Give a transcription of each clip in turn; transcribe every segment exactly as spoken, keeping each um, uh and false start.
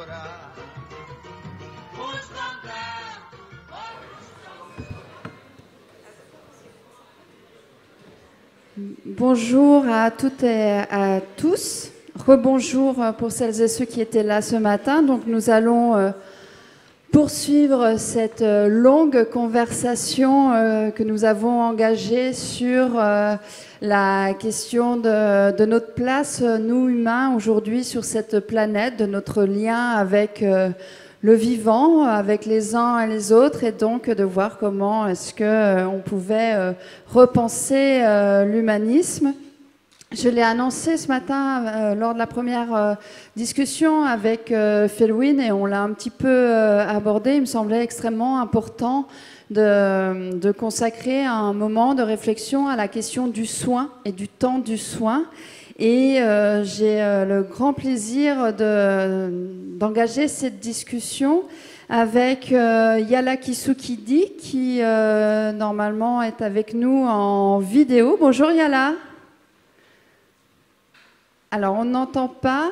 Bonjour à toutes et à tous. Rebonjour pour celles et ceux qui étaient là ce matin. Donc nous allons poursuivre cette longue conversation que nous avons engagée sur la question de, de notre place, nous humains, aujourd'hui sur cette planète, de notre lien avec le vivant, avec les uns et les autres, et donc de voir comment est-ce qu'on pouvait repenser l'humanisme. Je l'ai annoncé ce matin euh, lors de la première euh, discussion avec euh, Felwine, et on l'a un petit peu euh, abordé. Il me semblait extrêmement important de, de consacrer un moment de réflexion à la question du soin et du temps du soin. Et euh, j'ai euh, le grand plaisir de, d'engager cette discussion avec euh, Yala Kisukidi, qui euh, normalement est avec nous en vidéo. Bonjour Yala. Alors, on n'entend pas.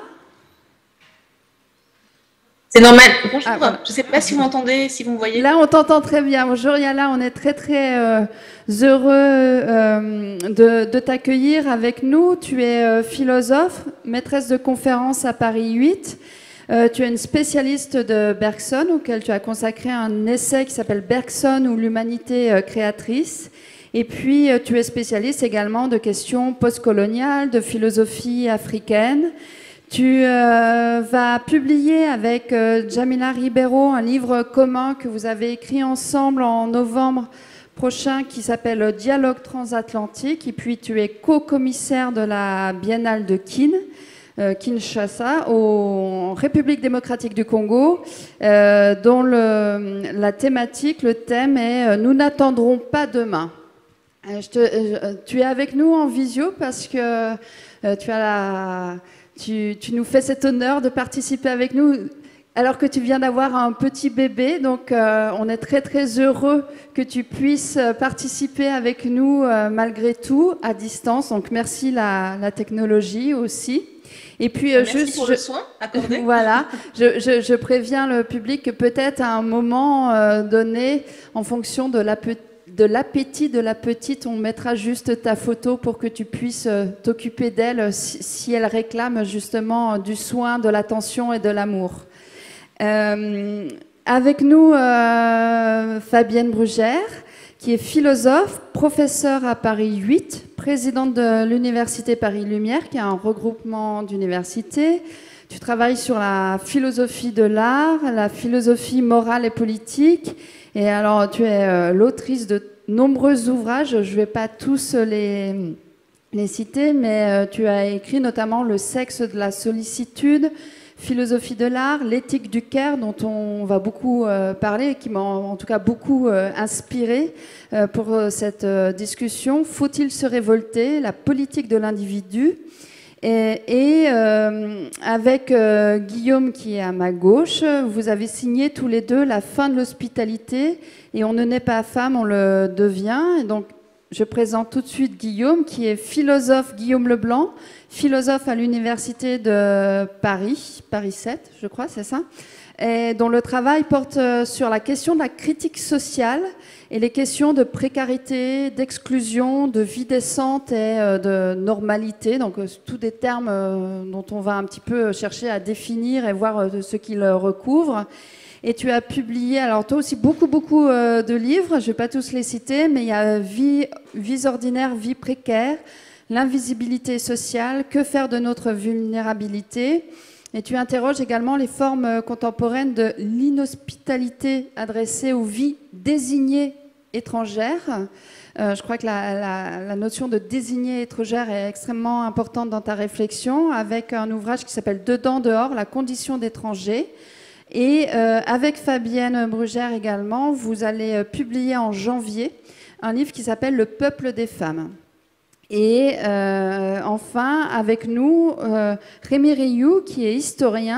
C'est normal. Bonjour. Ah, voilà. Je ne sais pas si vous m'entendez, si vous me voyez. Là, on t'entend très bien. Bonjour Yala, on est très très euh, heureux euh, de, de t'accueillir avec nous. Tu es euh, philosophe, maîtresse de conférences à Paris huit. Euh, tu es une spécialiste de Bergson, auquel tu as consacré un essai qui s'appelle Bergson ou l'humanité euh, créatrice. Et puis, tu es spécialiste également de questions postcoloniales, de philosophie africaine. Tu euh, vas publier avec euh, Jamila Ribeiro un livre commun que vous avez écrit ensemble en novembre prochain qui s'appelle Dialogue transatlantique. Et puis, tu es co-commissaire de la Biennale de Kin, euh, Kinshasa, en République démocratique du Congo, euh, dont le, la thématique, le thème est euh, « Nous n'attendrons pas demain ». Je te, je, tu es avec nous en visio parce que euh, tu, as la, tu, tu nous fais cet honneur de participer avec nous alors que tu viens d'avoir un petit bébé. Donc euh, on est très très heureux que tu puisses participer avec nous euh, malgré tout à distance. Donc merci la, la technologie aussi. Et puis euh, merci juste, pour je, le soin accordé. Voilà, je, je, je préviens le public que peut-être à un moment euh, donné, en fonction de la petite de l'appétit de la petite, on mettra juste ta photo pour que tu puisses t'occuper d'elle si, si elle réclame justement du soin, de l'attention et de l'amour. Euh, avec nous, euh, Fabienne Brugère, qui est philosophe, professeure à Paris huit, présidente de l'Université Paris Lumière, qui est un regroupement d'universités. Tu travailles sur la philosophie de l'art, la philosophie morale et politique. Et alors, tu es euh, l'autrice de nombreux ouvrages, je ne vais pas tous les, les citer, mais euh, tu as écrit notamment Le sexe de la sollicitude, Philosophie de l'art, L'éthique du care, dont on va beaucoup euh, parler et qui m'a en tout cas beaucoup euh, inspiré euh, pour euh, cette euh, discussion. Faut-il se révolter? La politique de l'individu. Et, et euh, avec euh, Guillaume qui est à ma gauche, vous avez signé tous les deux La fin de l'hospitalité et On ne naît pas femme, on le devient. Et donc je présente tout de suite Guillaume qui est philosophe, Guillaume Leblanc, philosophe à l'université de Paris, Paris sept je crois, c'est ça, et dont le travail porte sur la question de la critique sociale et les questions de précarité, d'exclusion, de vie décente et de normalité. Donc, tous des termes dont on va un petit peu chercher à définir et voir ce qu'ils recouvrent. Et tu as publié, alors toi aussi, beaucoup, beaucoup de livres. Je ne vais pas tous les citer, mais il y a Vie, Vies ordinaires, vie précaire, L'invisibilité sociale, Que faire de notre vulnérabilité ? Et tu interroges également les formes contemporaines de l'inhospitalité adressée aux vies désignées étrangères. Euh, je crois que la, la, la notion de désignée étrangère est extrêmement importante dans ta réflexion, avec un ouvrage qui s'appelle Dedans, dehors, la condition d'étranger. Et euh, avec Fabienne Brugère également, vous allez euh, publier en janvier un livre qui s'appelle Le peuple des femmes. Et euh, enfin, avec nous, euh, Rémi Rioux, qui est historien,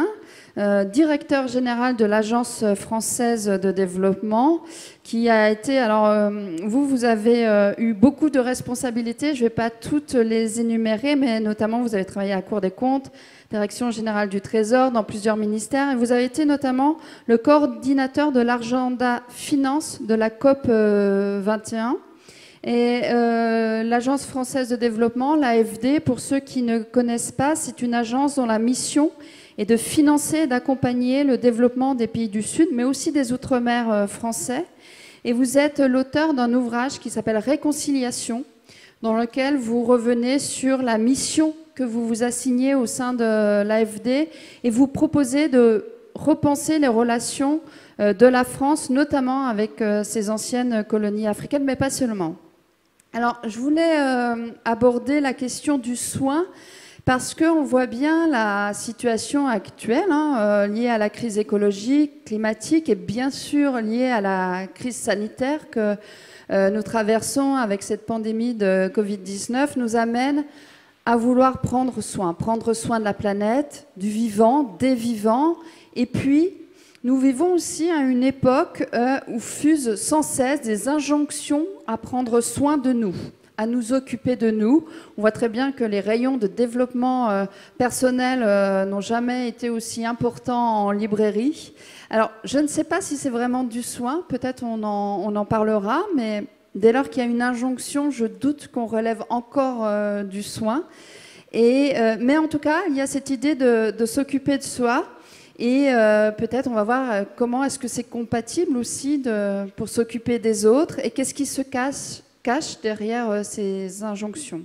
euh, directeur général de l'Agence française de développement, qui a été... Alors, euh, vous, vous avez euh, eu beaucoup de responsabilités. Je ne vais pas toutes les énumérer, mais notamment, vous avez travaillé à la Cour des comptes, Direction générale du Trésor, dans plusieurs ministères. Et vous avez été notamment le coordinateur de l'agenda finance de la COP vingt et un. Et euh, l'Agence française de développement, l'A F D, pour ceux qui ne connaissent pas, c'est une agence dont la mission est de financer et d'accompagner le développement des pays du Sud, mais aussi des Outre-mer euh, français. Et vous êtes l'auteur d'un ouvrage qui s'appelle Réconciliation, dans lequel vous revenez sur la mission que vous vous assignez au sein de l'A F D et vous proposez de repenser les relations euh, de la France, notamment avec euh, ses anciennes colonies africaines, mais pas seulement. Alors, je voulais euh, aborder la question du soin parce qu'on voit bien la situation actuelle hein, euh, liée à la crise écologique, climatique et bien sûr liée à la crise sanitaire que euh, nous traversons avec cette pandémie de Covid dix-neuf, nous amène à vouloir prendre soin, prendre soin de la planète, du vivant, des vivants. Et puis, nous vivons aussi à une époque euh, où fusent sans cesse des injonctions à prendre soin de nous, à nous occuper de nous. On voit très bien que les rayons de développement euh, personnel euh, n'ont jamais été aussi importants en librairie. Alors, je ne sais pas si c'est vraiment du soin, peut-être on en, on en parlera, mais dès lors qu'il y a une injonction, je doute qu'on relève encore euh, du soin. Et, euh, mais en tout cas, il y a cette idée de, de s'occuper de soi. Et euh, peut-être on va voir euh, comment est-ce que c'est compatible aussi de, pour s'occuper des autres et qu'est-ce qui se cache, cache derrière euh, ces injonctions.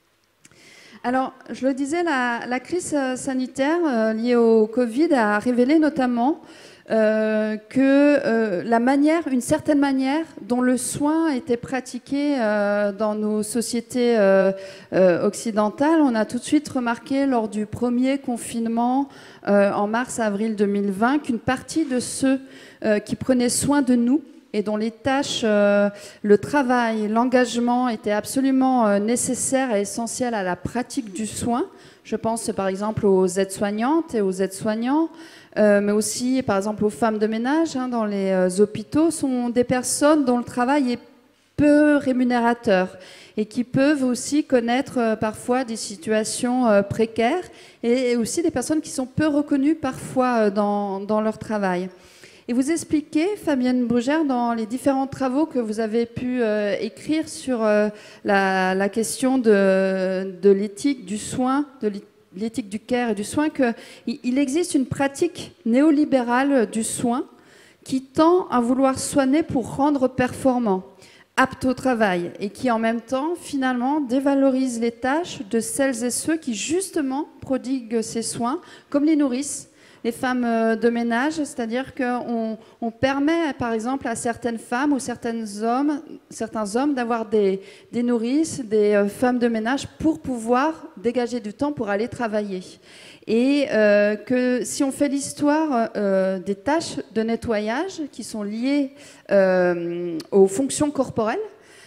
Alors, je le disais, la, la crise sanitaire euh, liée au Covid a révélé notamment euh, que euh, la manière, une certaine manière dont le soin était pratiqué euh, dans nos sociétés euh, euh, occidentales, on a tout de suite remarqué lors du premier confinement euh, en mars-avril deux mille vingt qu'une partie de ceux euh, qui prenaient soin de nous et dont les tâches, euh, le travail, l'engagement étaient absolument euh, nécessaires et essentiels à la pratique du soin. Je pense par exemple aux aides-soignantes et aux aides-soignants, euh, mais aussi par exemple aux femmes de ménage hein, dans les euh, hôpitaux, sont des personnes dont le travail est peu rémunérateur et qui peuvent aussi connaître euh, parfois des situations euh, précaires et, et aussi des personnes qui sont peu reconnues parfois euh, dans, dans leur travail. Et vous expliquez, Fabienne Brugère, dans les différents travaux que vous avez pu euh, écrire sur euh, la, la question de, de l'éthique du soin, de l'éthique du care et du soin, qu'il existe une pratique néolibérale du soin qui tend à vouloir soigner pour rendre performant, apte au travail, et qui en même temps, finalement, dévalorise les tâches de celles et ceux qui, justement, prodiguent ces soins, comme les nourrices, les femmes de ménage, c'est-à-dire qu'on on permet, par exemple, à certaines femmes ou certains hommes, certains hommes d'avoir des, des nourrices, des femmes de ménage pour pouvoir dégager du temps pour aller travailler. Et euh, que si on fait l'histoire euh, des tâches de nettoyage qui sont liées euh, aux fonctions corporelles,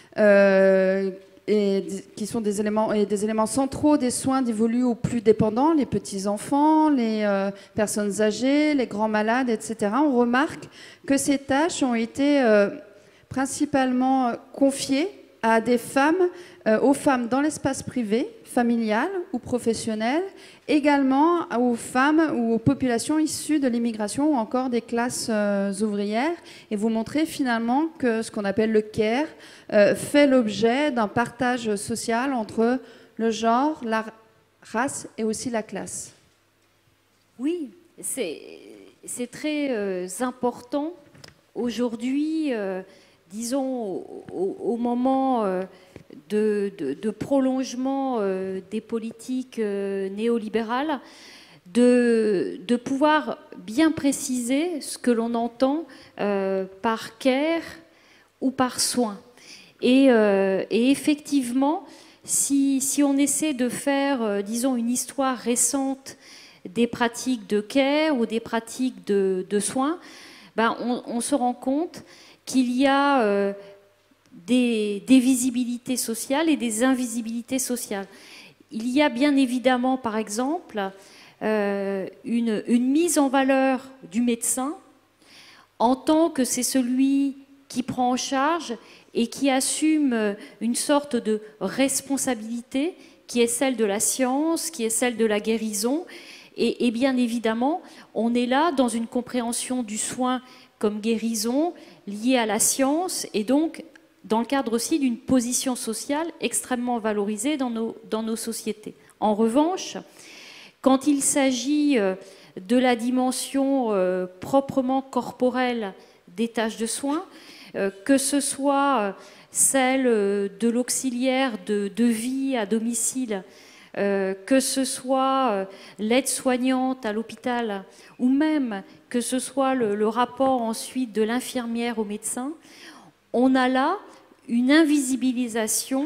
euh, et qui sont des éléments, et des éléments centraux des soins dévolus aux plus dépendants, les petits-enfants, les euh, personnes âgées, les grands malades, et cetera. On remarque que ces tâches ont été euh, principalement confiées à des femmes, euh, aux femmes dans l'espace privé, familial ou professionnel, également aux femmes ou aux populations issues de l'immigration ou encore des classes euh, ouvrières. Et vous montrez finalement que ce qu'on appelle le care euh, fait l'objet d'un partage social entre le genre, la race et aussi la classe. Oui, c'est très euh, important aujourd'hui, euh, disons au, au moment euh, de, de, de prolongement euh, des politiques euh, néolibérales, de, de pouvoir bien préciser ce que l'on entend euh, par care ou par soin. Et, euh, et effectivement, si, si on essaie de faire, euh, disons, une histoire récente des pratiques de care ou des pratiques de, de soins, ben on, on se rend compte qu'il y a euh, des, des visibilités sociales et des invisibilités sociales. Il y a bien évidemment, par exemple, euh, une, une mise en valeur du médecin en tant que c'est celui qui prend en charge et qui assume une sorte de responsabilité qui est celle de la science, qui est celle de la guérison. Et, et bien évidemment, on est là dans une compréhension du soin comme guérison liée à la science et donc dans le cadre aussi d'une position sociale extrêmement valorisée dans nos, dans nos sociétés. En revanche, quand il s'agit de la dimension euh, proprement corporelle des tâches de soins, euh, que ce soit celle de l'auxiliaire de, de vie à domicile, euh, que ce soit euh, l'aide-soignante à l'hôpital, ou même que ce soit le, le rapport ensuite de l'infirmière au médecin, on a là une invisibilisation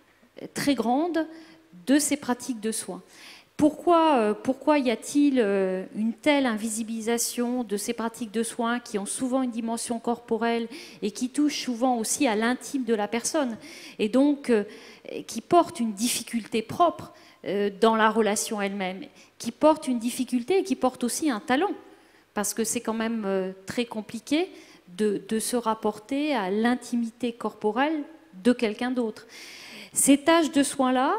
très grande de ces pratiques de soins. Pourquoi, pourquoi y a-t-il une telle invisibilisation de ces pratiques de soins qui ont souvent une dimension corporelle et qui touchent souvent aussi à l'intime de la personne et donc qui portent une difficulté propre dans la relation elle-même, qui portent une difficulté et qui portent aussi un talent, parce que c'est quand même très compliqué de, de se rapporter à l'intimité corporelle de quelqu'un d'autre. Ces tâches de soins-là,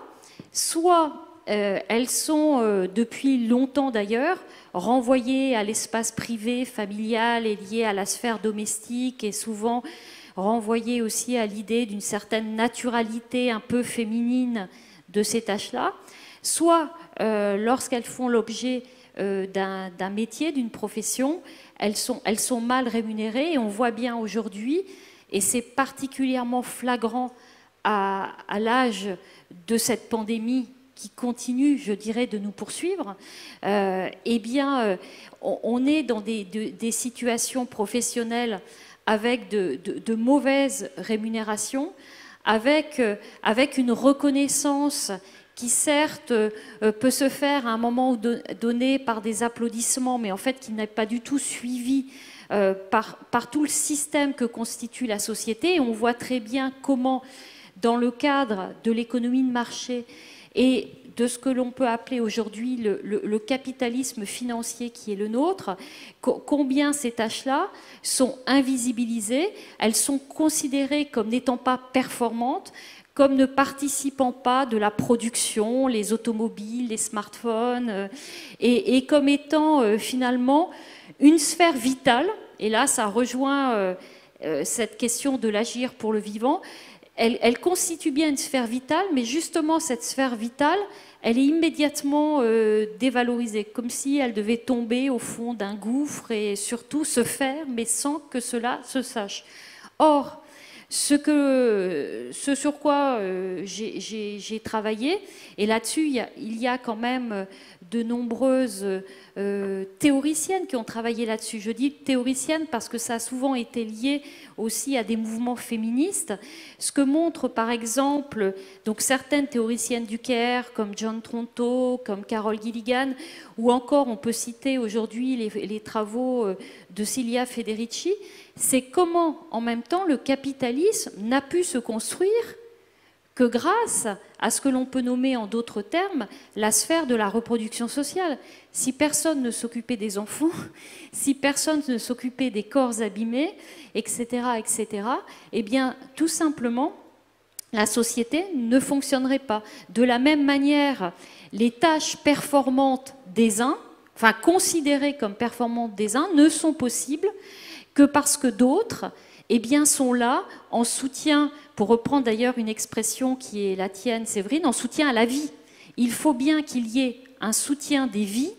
soit Euh, elles sont, euh, depuis longtemps d'ailleurs, renvoyées à l'espace privé, familial et liées à la sphère domestique et souvent renvoyées aussi à l'idée d'une certaine naturalité un peu féminine de ces tâches-là, soit euh, lorsqu'elles font l'objet euh, d'un, d'un métier, d'une profession, elles sont, elles sont mal rémunérées et on voit bien aujourd'hui, et c'est particulièrement flagrant à, à l'âge de cette pandémie qui continue, je dirais, de nous poursuivre, euh, eh bien, euh, on, on est dans des, de, des situations professionnelles avec de, de, de mauvaises rémunérations, avec, euh, avec une reconnaissance qui, certes, euh, peut se faire à un moment donné par des applaudissements, mais en fait qui n'est pas du tout suivi euh, par, par tout le système que constitue la société. Et on voit très bien comment, dans le cadre de l'économie de marché, et de ce que l'on peut appeler aujourd'hui le, le, le capitalisme financier qui est le nôtre, co- combien ces tâches-là sont invisibilisées, elles sont considérées comme n'étant pas performantes, comme ne participant pas de la production, les automobiles, les smartphones, euh, et, et comme étant euh, finalement une sphère vitale, et là ça rejoint euh, euh, cette question de l'agir pour le vivant. Elle, elle constitue bien une sphère vitale, mais justement, cette sphère vitale, elle est immédiatement euh, dévalorisée, comme si elle devait tomber au fond d'un gouffre et surtout se faire, mais sans que cela se sache. Or, ce, que, ce sur quoi euh, j'ai, j'ai, j'ai travaillé, et là-dessus, il y a, il y a quand même de nombreuses euh, théoriciennes qui ont travaillé là-dessus. Je dis théoriciennes parce que ça a souvent été lié aussi à des mouvements féministes. Ce que montrent par exemple donc certaines théoriciennes du care comme John Tronto, comme Carol Gilligan, ou encore on peut citer aujourd'hui les, les travaux de Silvia Federici, c'est comment en même temps le capitalisme n'a pu se construire que grâce à ce que l'on peut nommer en d'autres termes la sphère de la reproduction sociale. Si personne ne s'occupait des enfants, si personne ne s'occupait des corps abîmés, et cetera, et cetera, eh bien, tout simplement, la société ne fonctionnerait pas. De la même manière, les tâches performantes des uns, enfin considérées comme performantes des uns, ne sont possibles que parce que d'autres eh bien, sont là en soutien, pour reprendre d'ailleurs une expression qui est la tienne, Séverine, en soutien à la vie. Il faut bien qu'il y ait un soutien des vies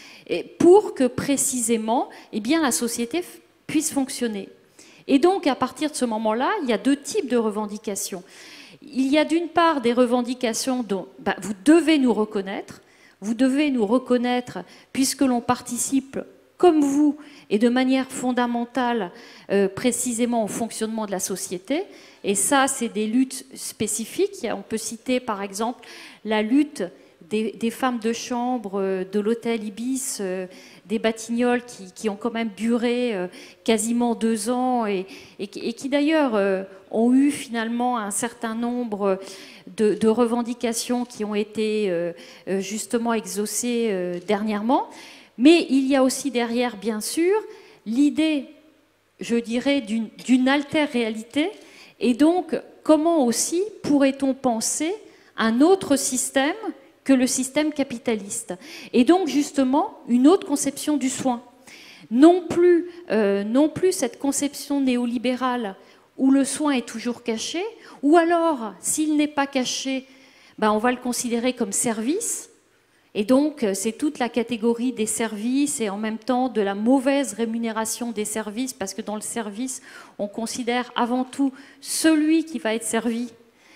pour que précisément eh bien, la société puisse fonctionner. Et donc, à partir de ce moment-là, il y a deux types de revendications. Il y a d'une part des revendications dont bah, vous devez nous reconnaître, vous devez nous reconnaître puisque l'on participe comme vous et de manière fondamentale euh, précisément au fonctionnement de la société. Et ça, c'est des luttes spécifiques. On peut citer par exemple la lutte des, des femmes de chambre de l'hôtel Ibis, euh, des Batignolles qui, qui ont quand même duré euh, quasiment deux ans et, et, et qui d'ailleurs euh, ont eu finalement un certain nombre de, de revendications qui ont été euh, justement exaucées euh, dernièrement. Mais il y a aussi derrière, bien sûr, l'idée, je dirais, d'une d'une alter-réalité. Et donc, comment aussi pourrait-on penser un autre système que le système capitaliste? Et donc, justement, une autre conception du soin. Non plus, euh, non plus cette conception néolibérale où le soin est toujours caché, ou alors, s'il n'est pas caché, ben, on va le considérer comme service. Et donc, c'est toute la catégorie des services et en même temps de la mauvaise rémunération des services, parce que dans le service, on considère avant tout celui qui va être servi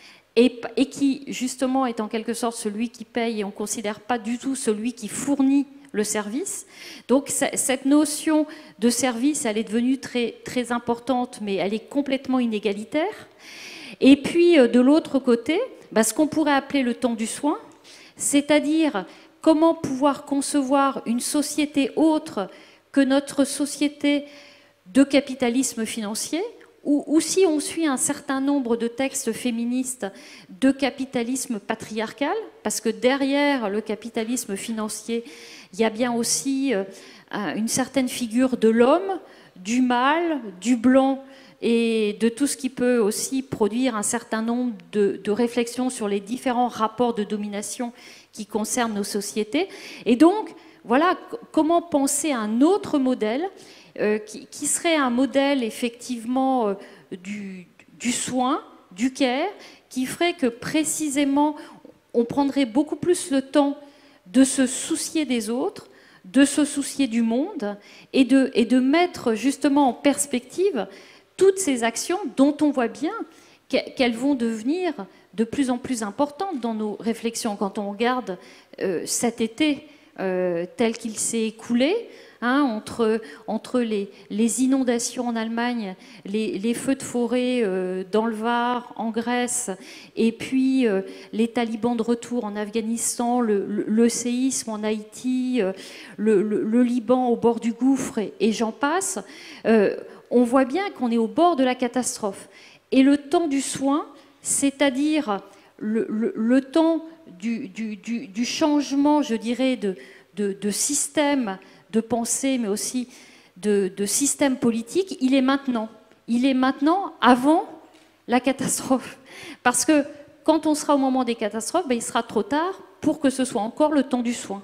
et, et qui, justement, est en quelque sorte celui qui paye, et on ne considère pas du tout celui qui fournit le service. Donc, cette notion de service, elle est devenue très, très importante, mais elle est complètement inégalitaire. Et puis, de l'autre côté, bah, ce qu'on pourrait appeler le temps du soin, c'est-à-dire comment pouvoir concevoir une société autre que notre société de capitalisme financier, ou, ou si on suit un certain nombre de textes féministes de capitalisme patriarcal, parce que derrière le capitalisme financier, il y a bien aussi euh, une certaine figure de l'homme, du mâle, du blanc, et de tout ce qui peut aussi produire un certain nombre de, de réflexions sur les différents rapports de domination qui concernent nos sociétés. Et donc, voilà, comment penser un autre modèle euh, qui, qui serait un modèle effectivement euh, du, du soin, du care, qui ferait que précisément on prendrait beaucoup plus le temps de se soucier des autres, de se soucier du monde et de, et de mettre justement en perspective toutes ces actions dont on voit bien qu'elles vont devenir de plus en plus importantes dans nos réflexions. Quand on regarde euh, cet été euh, tel qu'il s'est écoulé, hein, entre, entre les, les inondations en Allemagne, les, les feux de forêt euh, dans le Var, en Grèce, et puis euh, les talibans de retour en Afghanistan, le, le, le séisme en Haïti, euh, le, le, le Liban au bord du gouffre, et, et j'en passe, euh, on voit bien qu'on est au bord de la catastrophe. Et le temps du soin, c'est-à-dire le, le, le temps du, du, du, du changement, je dirais, de, de, de système de pensée, mais aussi de, de système politique, il est maintenant. Il est maintenant avant la catastrophe. Parce que quand on sera au moment des catastrophes, ben, il sera trop tard pour que ce soit encore le temps du soin.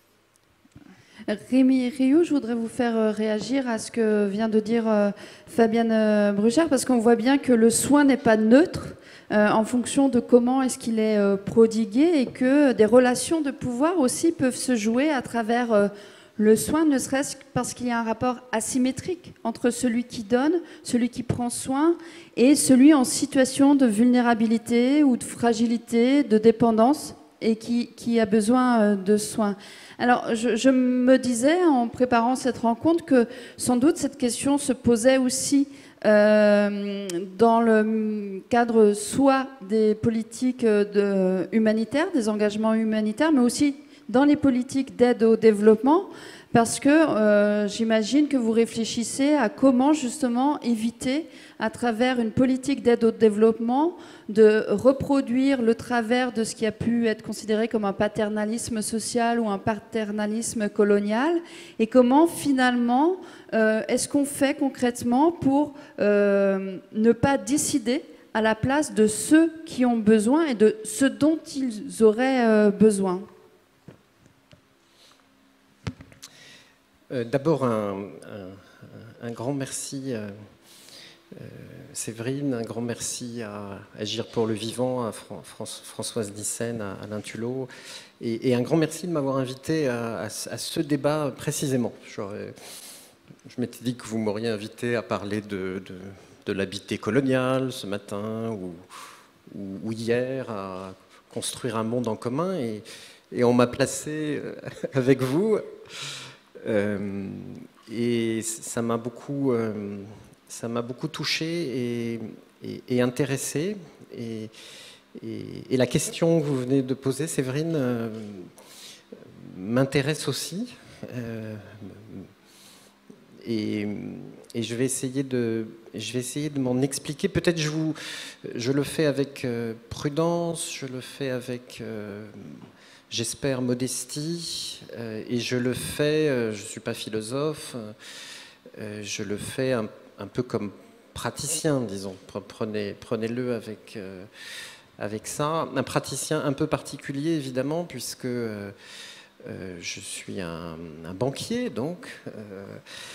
Rémi Rioux, je voudrais vous faire réagir à ce que vient de dire euh, Fabienne euh, Bruchard, parce qu'on voit bien que le soin n'est pas neutre euh, en fonction de comment est-ce qu'il est euh, prodigué, et que des relations de pouvoir aussi peuvent se jouer à travers euh, le soin, ne serait-ce que parce qu'il y a un rapport asymétrique entre celui qui donne, celui qui prend soin, et celui en situation de vulnérabilité ou de fragilité, de dépendance, et qui, qui a besoin de soins. Alors, je, je me disais, en préparant cette rencontre, que sans doute cette question se posait aussi euh, dans le cadre soit des politiques de, humanitaires, des engagements humanitaires, mais aussi dans les politiques d'aide au développement, parce que euh, j'imagine que vous réfléchissez à comment justement éviter, à travers une politique d'aide au développement, de reproduire le travers de ce qui a pu être considéré comme un paternalisme social ou un paternalisme colonial, et comment finalement euh, est-ce qu'on fait concrètement pour euh, ne pas décider à la place de ceux qui ont besoin et de ce dont ils auraient euh, besoin. Euh, D'abord, un, un, un grand merci, euh, euh, Séverine, un grand merci à Agir pour le vivant, à Fran Françoise Nyssen, à Alain Tulot, et, et un grand merci de m'avoir invité à, à, à ce débat précisément. Je m'étais dit que vous m'auriez invité à parler de, de, de l'habité colonial ce matin ou, ou, ou hier, à construire un monde en commun, et, et on m'a placé avec vous. Euh, et ça m'a beaucoup, euh, ça m'a beaucoup touché et, et, et intéressé. Et, Et, et la question que vous venez de poser, Séverine, euh, m'intéresse aussi. Euh, et, et je vais essayer de, je vais essayer de m'en expliquer. Peut-être je vous, je le fais avec euh, prudence, je le fais avec, euh, j'espère, modestie, euh, et je le fais, euh, je ne suis pas philosophe, euh, je le fais un, un peu comme praticien, disons. Prenez, prenez-le avec, euh, avec ça. Un praticien un peu particulier, évidemment, puisque euh, euh, je suis un, un banquier, donc, euh,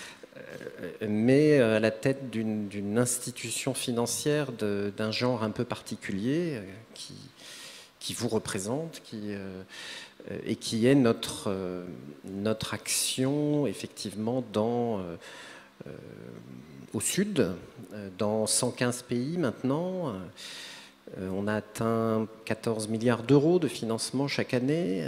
mais à la tête d'une, d'une institution financière de, d'un genre un peu particulier euh, qui, qui vous représente, qui, euh, et qui est notre, euh, notre action, effectivement, dans... Euh, euh, au sud, dans cent quinze pays maintenant. On a atteint quatorze milliards d'euros de financement chaque année.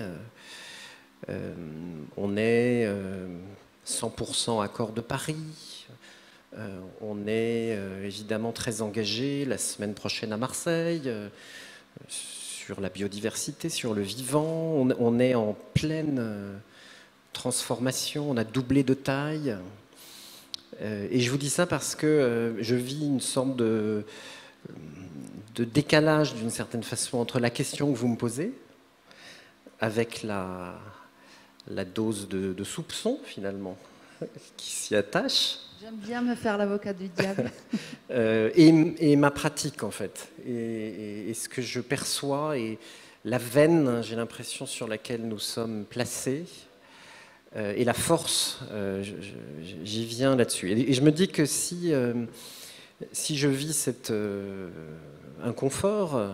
On est cent pour cent accord de Paris. On est évidemment très engagé la semaine prochaine à Marseille sur la biodiversité, sur le vivant. On est en pleine transformation. On a doublé de taille. Et je vous dis ça parce que je vis une sorte de, de décalage, d'une certaine façon, entre la question que vous me posez, avec la, la dose de, de soupçon, finalement, qui s'y attache. J'aime bien me faire l'avocat du diable. euh, et, et ma pratique, en fait. Et, et, et ce que je perçois, et la veine, j'ai l'impression, sur laquelle nous sommes placés, Euh, et la force, euh, j'y viens là-dessus. Et, et je me dis que si, euh, si je vis cet euh, inconfort,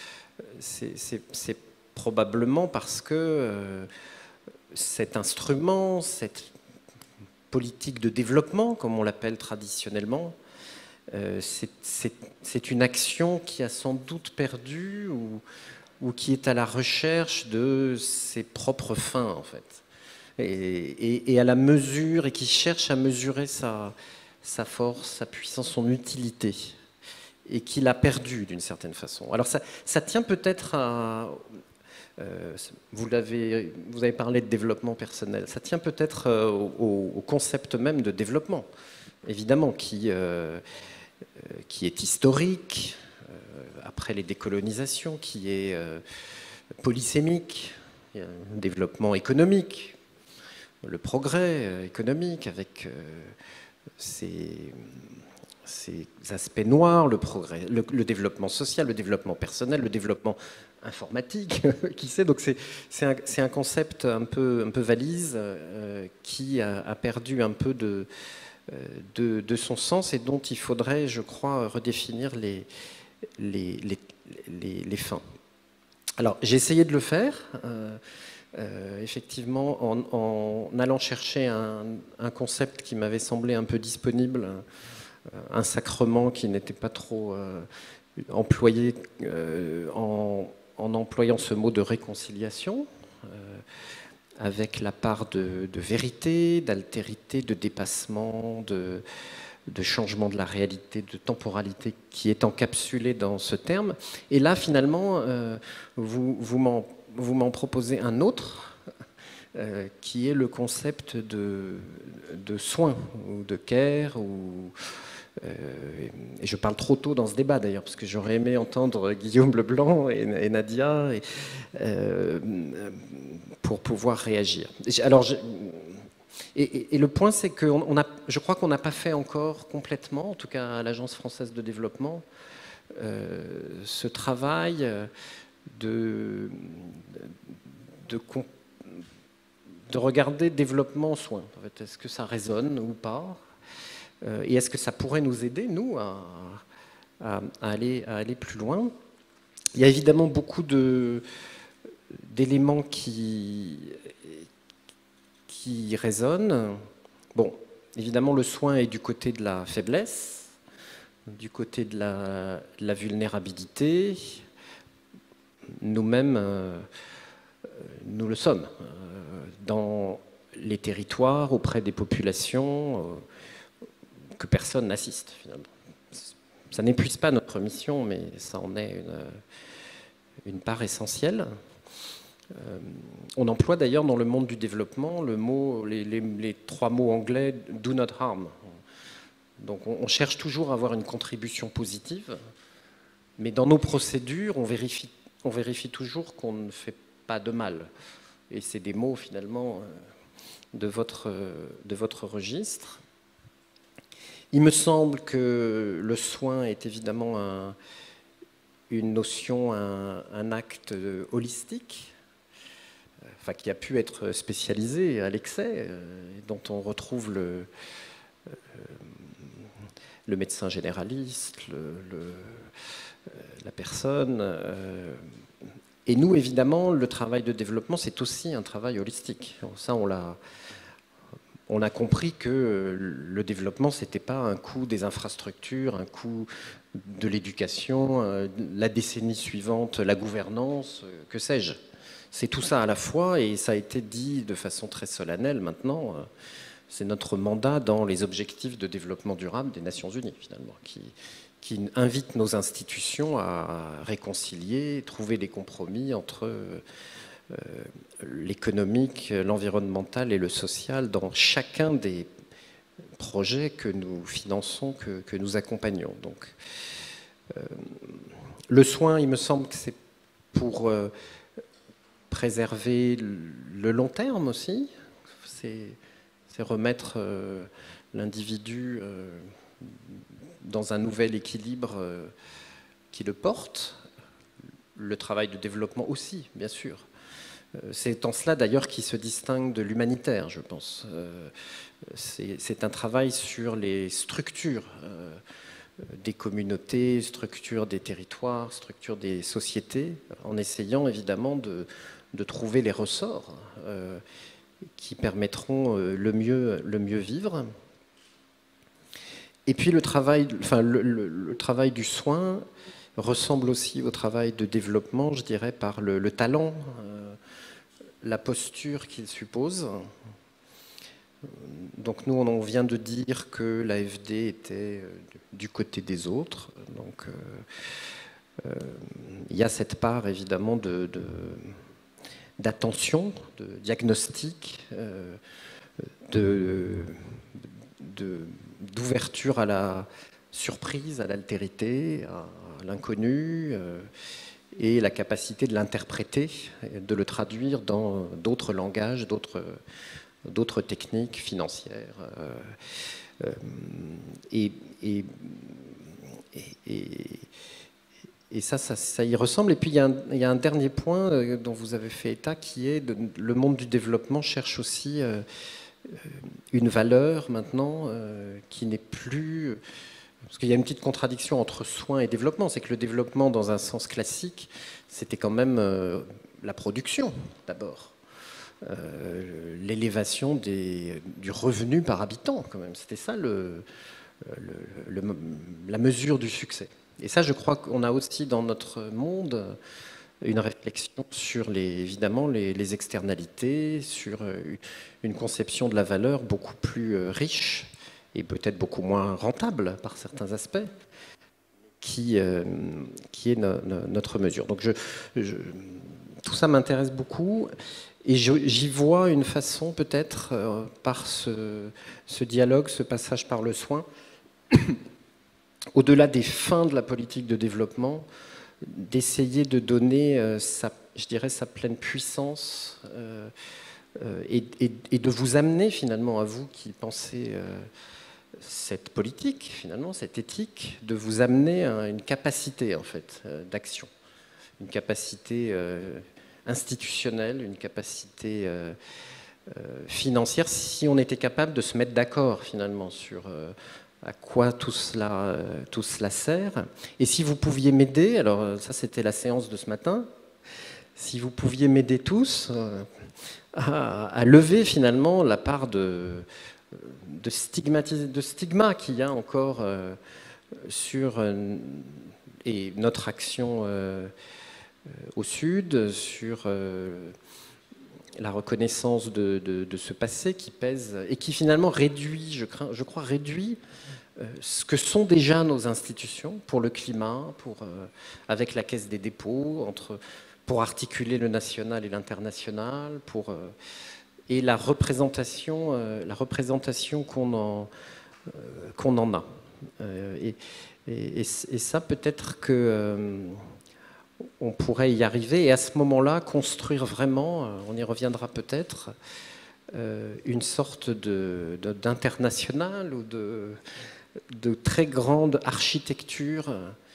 c'est probablement parce que euh, cet instrument, cette politique de développement, comme on l'appelle traditionnellement, euh, c'est une action qui a sans doute perdu ou, ou qui est à la recherche de ses propres fins, en fait. Et, et, et à la mesure, et qui cherche à mesurer sa, sa force, sa puissance, son utilité, et qui l'a perdu d'une certaine façon. Alors ça, ça tient peut-être à... Euh, vous, l'avez, vous avez parlé de développement personnel, ça tient peut-être euh, au, au concept même de développement, évidemment, qui, euh, qui est historique, euh, après les décolonisations, qui est euh, polysémique, il y a un développement économique, le progrès économique avec euh, ses, ses aspects noirs, le, progrès, le, le développement social, le développement personnel, le développement informatique, qui sait. Donc c'est un, un concept un peu, un peu valise euh, qui a, a perdu un peu de, de, de son sens et dont il faudrait, je crois, redéfinir les, les, les, les, les fins. Alors j'ai essayé de le faire. Euh, Euh, effectivement, en, en allant chercher un, un concept qui m'avait semblé un peu disponible, un, un sacrement qui n'était pas trop euh, employé, euh, en, en employant ce mot de réconciliation, euh, avec la part de, de vérité, d'altérité, de dépassement, de, de changement de la réalité, de temporalité qui est encapsulée dans ce terme. Et là, finalement, euh, vous, vous m'en Vous m'en proposez un autre, euh, qui est le concept de, de soin, ou de care, ou, euh, et je parle trop tôt dans ce débat d'ailleurs, parce que j'aurais aimé entendre Guillaume Leblanc et, et Nadia et, euh, pour pouvoir réagir. Alors, je, et, et, et le point, c'est que on, on a, je crois qu'on n'a pas fait encore complètement, en tout cas à l'Agence française de développement, euh, ce travail De, de, de regarder développement soin. En fait, est-ce que ça résonne ou pas? Et est-ce que ça pourrait nous aider, nous, à, à, à, aller, à aller plus loin? Il y a évidemment beaucoup d'éléments qui, qui résonnent. Bon, évidemment, le soin est du côté de la faiblesse, du côté de la, de la vulnérabilité. Nous-mêmes, euh, nous le sommes. Euh, dans les territoires, auprès des populations, euh, que personne n'assiste, finalement. Ça n'épuise pas notre mission, mais ça en est une, une part essentielle. Euh, on emploie d'ailleurs dans le monde du développement le mot, les, les, les trois mots anglais « do not harm ». Donc on, on cherche toujours à avoir une contribution positive, mais dans nos procédures, on vérifie, on vérifie toujours qu'on ne fait pas de mal. Et c'est des mots finalement de votre, de votre registre. Il me semble que le soin est évidemment un, une notion, un, un acte holistique, enfin, qui a pu être spécialisé à l'excès, dont on retrouve le, le médecin généraliste, le, le, la personne. Et nous, évidemment, le travail de développement, c'est aussi un travail holistique. Ça, on l'a... On a compris que le développement, ce n'était pas un coût des infrastructures, un coût de l'éducation, la décennie suivante, la gouvernance, que sais-je. C'est tout ça à la fois, et ça a été dit de façon très solennelle maintenant. C'est notre mandat dans les objectifs de développement durable des Nations Unies, finalement, qui, qui invite nos institutions à réconcilier, trouver des compromis entre Euh, l'économique, l'environnemental et le social dans chacun des projets que nous finançons, que, que nous accompagnons. Donc, euh, le soin, il me semble que c'est pour euh, préserver le long terme aussi, c'est remettre euh, l'individu euh, dans un nouvel équilibre euh, qui le porte. Le travail de développement aussi, bien sûr. C'est en cela d'ailleurs qui se distingue de l'humanitaire, je pense. C'est un travail sur les structures des communautés, structures des territoires, structures des sociétés, en essayant évidemment de, de trouver les ressorts qui permettront le mieux, le mieux vivre. Et puis le travail, enfin, le, le, le travail du soin ressemble aussi au travail de développement, je dirais, par le, le talent, euh, la posture qu'il suppose. Donc nous, on vient de dire que l'A F D était du côté des autres. Donc euh, euh, il y a cette part, évidemment, de, de, d'attention, de diagnostic, euh, de, de, d'ouverture à la surprise, à l'altérité, à l'inconnu, euh, et la capacité de l'interpréter, de le traduire dans d'autres langages, d'autres d'autres techniques financières. Euh, euh, et, et, et, et ça, ça, ça y ressemble. Et puis il y a un, il y a un dernier point dont vous avez fait état, qui est de, le monde du développement cherche aussi euh, une valeur maintenant euh, qui n'est plus... Parce qu'il y a une petite contradiction entre soin et développement, c'est que le développement, dans un sens classique, c'était quand même euh, la production, d'abord. Euh, l'élévation du revenu par habitant, quand même. C'était ça le, le, le, la mesure du succès. Et ça, je crois qu'on a aussi dans notre monde une réflexion sur, les, évidemment, les, les externalités, sur une conception de la valeur beaucoup plus riche, et peut-être beaucoup moins rentable par certains aspects, qui, euh, qui est no, no, notre mesure. Donc je, je, tout ça m'intéresse beaucoup, et j'y vois une façon peut-être, euh, par ce, ce dialogue, ce passage par le soin, au-delà des fins de la politique de développement, d'essayer de donner, euh, sa, je dirais, sa pleine puissance, euh, euh, et, et, et de vous amener finalement, à vous qui pensez... Euh, cette politique, finalement, cette éthique, de vous amener à une capacité, en fait, d'action, une capacité euh, institutionnelle, une capacité euh, euh, financière, si on était capable de se mettre d'accord, finalement, sur euh, à quoi tout cela, euh, tout cela sert. Et si vous pouviez m'aider, alors ça, c'était la séance de ce matin, si vous pouviez m'aider tous euh, à, à lever, finalement, la part de... de, de stigma qu'il y a encore euh, sur euh, et notre action euh, au Sud, sur euh, la reconnaissance de, de, de ce passé qui pèse et qui finalement réduit, je, crains, je crois, réduit euh, ce que sont déjà nos institutions pour le climat, pour, euh, avec la Caisse des dépôts, entre, pour articuler le national et l'international, pour, euh, et la représentation, euh, la représentation qu'on en, euh, qu'on en a. Euh, et, et, et ça, peut-être que euh, on pourrait y arriver, et à ce moment-là, construire vraiment, on y reviendra peut-être, euh, une sorte de, de, d'international ou de, de très grande architecture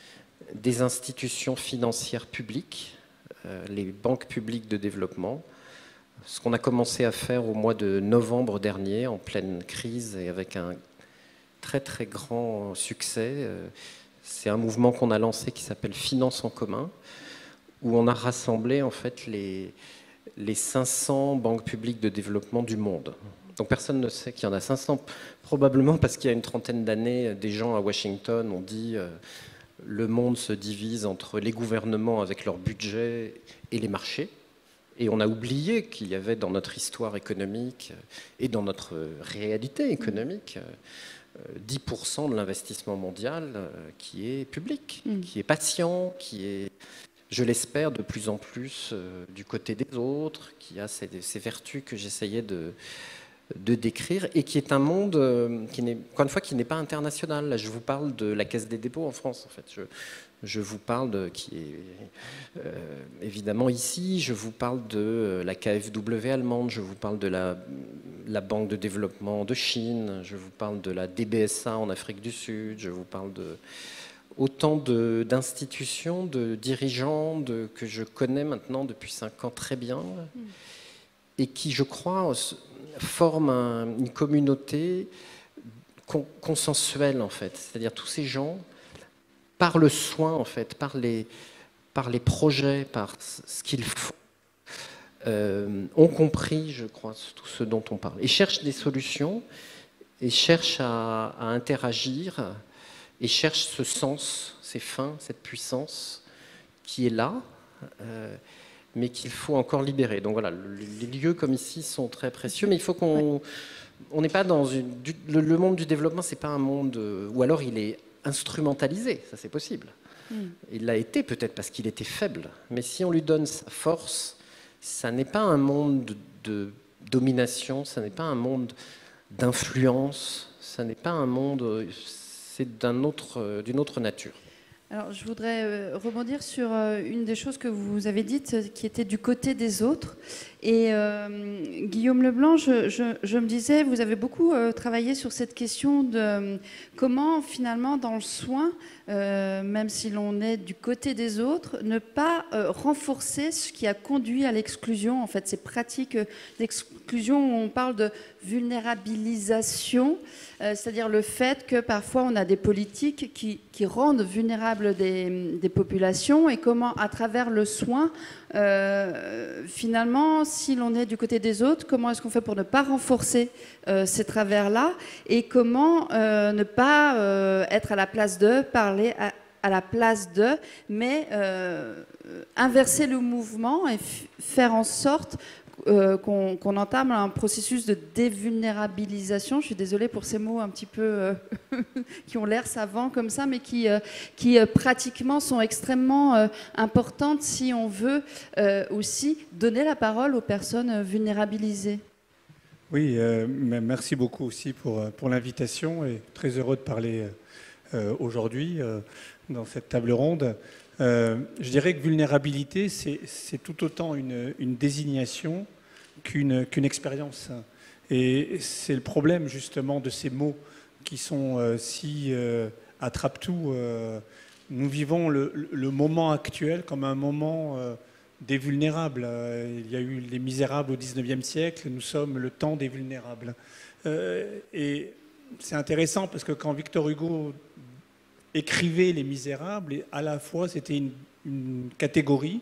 des institutions financières publiques, euh, les banques publiques de développement. Ce qu'on a commencé à faire au mois de novembre dernier, en pleine crise et avec un très très grand succès. C'est un mouvement qu'on a lancé qui s'appelle Finance en commun, où on a rassemblé en fait les, les cinq cents banques publiques de développement du monde. Donc personne ne sait qu'il y en a cinq cents, probablement parce qu'il y a une trentaine d'années, des gens à Washington ont dit euh, le monde se divise entre les gouvernements avec leur budget et les marchés. Et on a oublié qu'il y avait dans notre histoire économique et dans notre réalité économique dix pour cent de l'investissement mondial qui est public, mmh. qui est patient, qui est, je l'espère, de plus en plus du côté des autres, qui a ces, ces vertus que j'essayais de, de décrire, et qui est un monde qui n'est, encore une fois, qui n'est pas international. Là, je vous parle de la Caisse des dépôts en France, en fait. Je, Je vous parle de, qui est euh, évidemment ici, je vous parle de la K F W allemande, je vous parle de la, la Banque de développement de Chine, je vous parle de la D B S A en Afrique du Sud, je vous parle de autant de, d'institutions, de dirigeants de, que je connais maintenant depuis cinq ans très bien, et qui, je crois, forment un, une communauté con, consensuelle, en fait. C'est-à-dire tous ces gens, par le soin, en fait, par les, par les projets, par ce qu'ils font, euh, ont compris, je crois, tout ce dont on parle. Et cherchent des solutions, et cherchent à, à interagir, et cherchent ce sens, ces fins, cette puissance qui est là, euh, mais qu'il faut encore libérer. Donc voilà, les lieux comme ici sont très précieux, mais il faut qu'on... Ouais. On n'est pas dans une... Du, le, le monde du développement, c'est pas un monde... Ou alors il est instrumentalisé, ça c'est possible. Mm. Il l'a été peut-être parce qu'il était faible, mais si on lui donne sa force, ça n'est pas un monde de, de domination, ça n'est pas un monde d'influence, ça n'est pas un monde, c'est d'un autre, d'une autre nature. Alors, je voudrais rebondir sur une des choses que vous avez dites, qui était du côté des autres. Et euh, Guillaume Leblanc, je, je, je me disais, vous avez beaucoup euh, travaillé sur cette question de euh, comment, finalement, dans le soin, euh, même si l'on est du côté des autres, ne pas euh, renforcer ce qui a conduit à l'exclusion, en fait, ces pratiques d'exclusion où on parle de vulnérabilisation, euh, c'est-à-dire le fait que parfois on a des politiques qui, qui rendent vulnérables des, des populations, et comment, à travers le soin, euh, finalement, si l'on est du côté des autres, comment est-ce qu'on fait pour ne pas renforcer euh, ces travers-là, et comment euh, ne pas euh, être à la place d'eux, parler à, à la place d'eux, mais euh, inverser le mouvement et faire en sorte euh, qu'on qu'on entame un processus de dévulnérabilisation. Je suis désolée pour ces mots un petit peu euh, qui ont l'air savants comme ça, mais qui, euh, qui euh, pratiquement sont extrêmement euh, importantes si on veut euh, aussi donner la parole aux personnes vulnérabilisées. Oui, euh, merci beaucoup aussi pour, pour l'invitation, et très heureux de parler euh, aujourd'hui euh, dans cette table ronde. Euh, je dirais que vulnérabilité, c'est tout autant une, une désignation qu'une qu'une expérience. Et c'est le problème justement de ces mots qui sont euh, si euh, attrape-tout. Euh, nous vivons le, le moment actuel comme un moment euh, des vulnérables. Euh, il y a eu les misérables au dix-neuvième siècle, nous sommes le temps des vulnérables. Euh, et c'est intéressant parce que quand Victor Hugo écrivait Les Misérables, et à la fois c'était une, une catégorie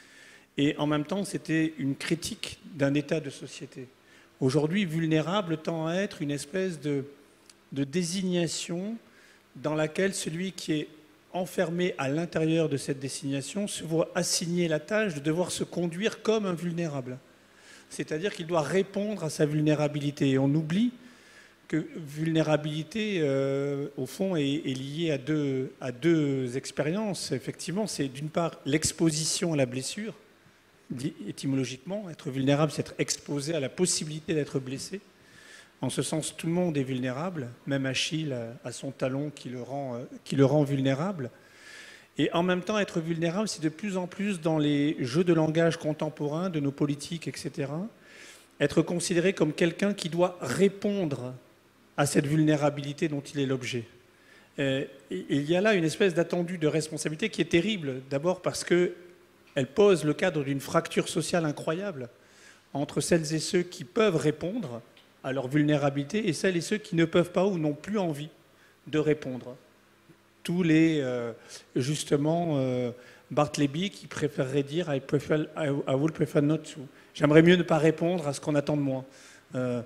et en même temps c'était une critique d'un état de société. Aujourd'hui, vulnérable tend à être une espèce de, de désignation dans laquelle celui qui est enfermé à l'intérieur de cette désignation se voit assigner la tâche de devoir se conduire comme un vulnérable. C'est-à-dire qu'il doit répondre à sa vulnérabilité. Et on oublie que vulnérabilité, euh, au fond, est, est liée à deux, à deux expériences. Effectivement, c'est d'une part l'exposition à la blessure, étymologiquement. Être vulnérable, c'est être exposé à la possibilité d'être blessé. En ce sens, tout le monde est vulnérable, même Achille a son talon qui le rend, qui le rend vulnérable. Et en même temps, être vulnérable, c'est de plus en plus dans les jeux de langage contemporains, de nos politiques, et cetera, être considéré comme quelqu'un qui doit répondre à cette vulnérabilité dont il est l'objet. Et il y a là une espèce d'attendu de responsabilité qui est terrible, d'abord parce qu'elle pose le cadre d'une fracture sociale incroyable entre celles et ceux qui peuvent répondre à leur vulnérabilité et celles et ceux qui ne peuvent pas ou n'ont plus envie de répondre. Tous les, euh, justement, euh, Bartleby qui préférerait dire I, prefer, I, I would prefer not to. J'aimerais mieux ne pas répondre à ce qu'on attend de moi. Euh,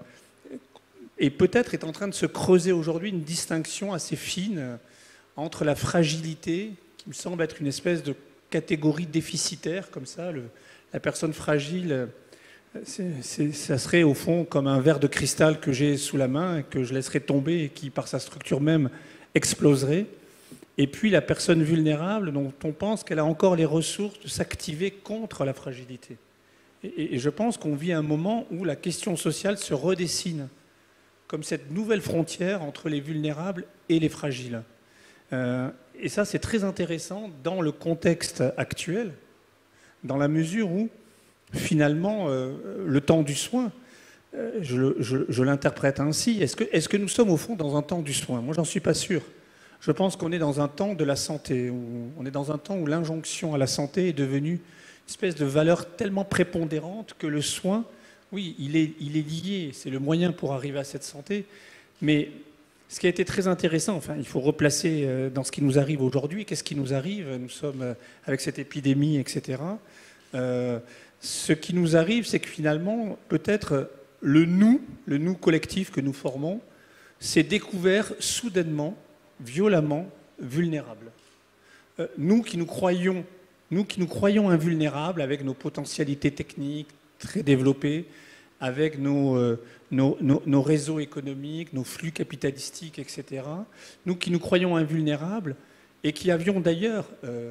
et peut-être est en train de se creuser aujourd'hui une distinction assez fine entre la fragilité, qui me semble être une espèce de catégorie déficitaire, comme ça, le, la personne fragile, c'est, c'est, ça serait au fond comme un verre de cristal que j'ai sous la main et que je laisserais tomber et qui, par sa structure même, exploserait. Et puis la personne vulnérable dont on pense qu'elle a encore les ressources de s'activer contre la fragilité. Et, et je pense qu'on vit un moment où la question sociale se redessine comme cette nouvelle frontière entre les vulnérables et les fragiles. Euh, et ça, c'est très intéressant dans le contexte actuel, dans la mesure où, finalement, euh, le temps du soin, euh, je, je, je l'interprète ainsi. Est-ce que, est-ce que nous sommes, au fond, dans un temps du soin? Moi, j'en suis pas sûr. Je pense qu'on est dans un temps de la santé, où on est dans un temps où l'injonction à la santé est devenue une espèce de valeur tellement prépondérante que le soin, oui, il est, il est lié, c'est le moyen pour arriver à cette santé. Mais ce qui a été très intéressant, enfin, il faut replacer dans ce qui nous arrive aujourd'hui. Qu'est-ce qui nous arrive? Nous sommes avec cette épidémie, et cetera. Euh, ce qui nous arrive, c'est que finalement, peut-être le nous, le nous collectif que nous formons, s'est découvert soudainement, violemment vulnérables. Euh, nous qui nous croyons, nous qui nous croyons invulnérables avec nos potentialités techniques très développées, avec nos, euh, nos, nos, nos réseaux économiques, nos flux capitalistiques, et cetera. Nous qui nous croyons invulnérables et qui avions d'ailleurs euh,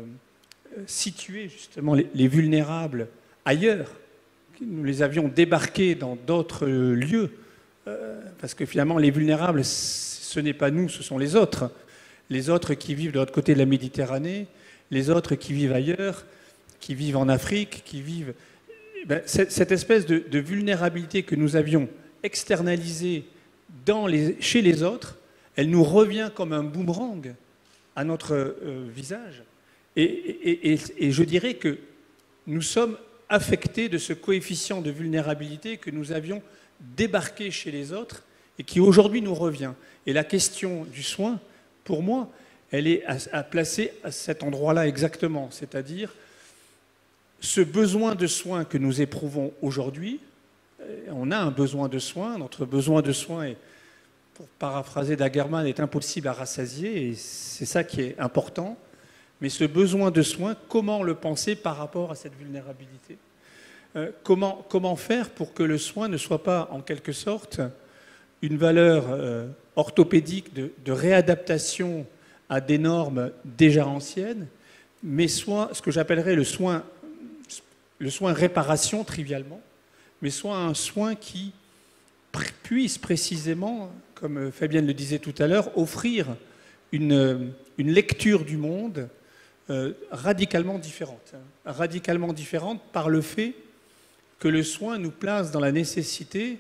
situé justement les, les vulnérables ailleurs, nous les avions débarqués dans d'autres lieux, euh, parce que finalement les vulnérables, ce n'est pas nous, ce sont les autres. Les autres qui vivent de l'autre côté de la Méditerranée, les autres qui vivent ailleurs, qui vivent en Afrique, qui vivent... Ben, cette espèce de, de vulnérabilité que nous avions externalisée dans les, chez les autres, elle nous revient comme un boomerang à notre euh, visage. Et, et, et, et je dirais que nous sommes affectés de ce coefficient de vulnérabilité que nous avions débarqué chez les autres et qui aujourd'hui nous revient. Et la question du soin, pour moi, elle est à, à placer à cet endroit-là exactement, c'est-à-dire ce besoin de soins que nous éprouvons aujourd'hui. On a un besoin de soins, notre besoin de soins, est, pour paraphraser Dagerman, est impossible à rassasier, et c'est ça qui est important. Mais ce besoin de soins, comment le penser par rapport à cette vulnérabilité? euh, comment, comment faire pour que le soin ne soit pas, en quelque sorte, une valeur euh, orthopédique de, de réadaptation à des normes déjà anciennes, mais soit ce que j'appellerais le soin, le soin réparation, trivialement, mais soit un soin qui puisse précisément, comme Fabienne le disait tout à l'heure, offrir une, une lecture du monde euh, radicalement différente. Hein, radicalement différente par le fait que le soin nous place dans la nécessité,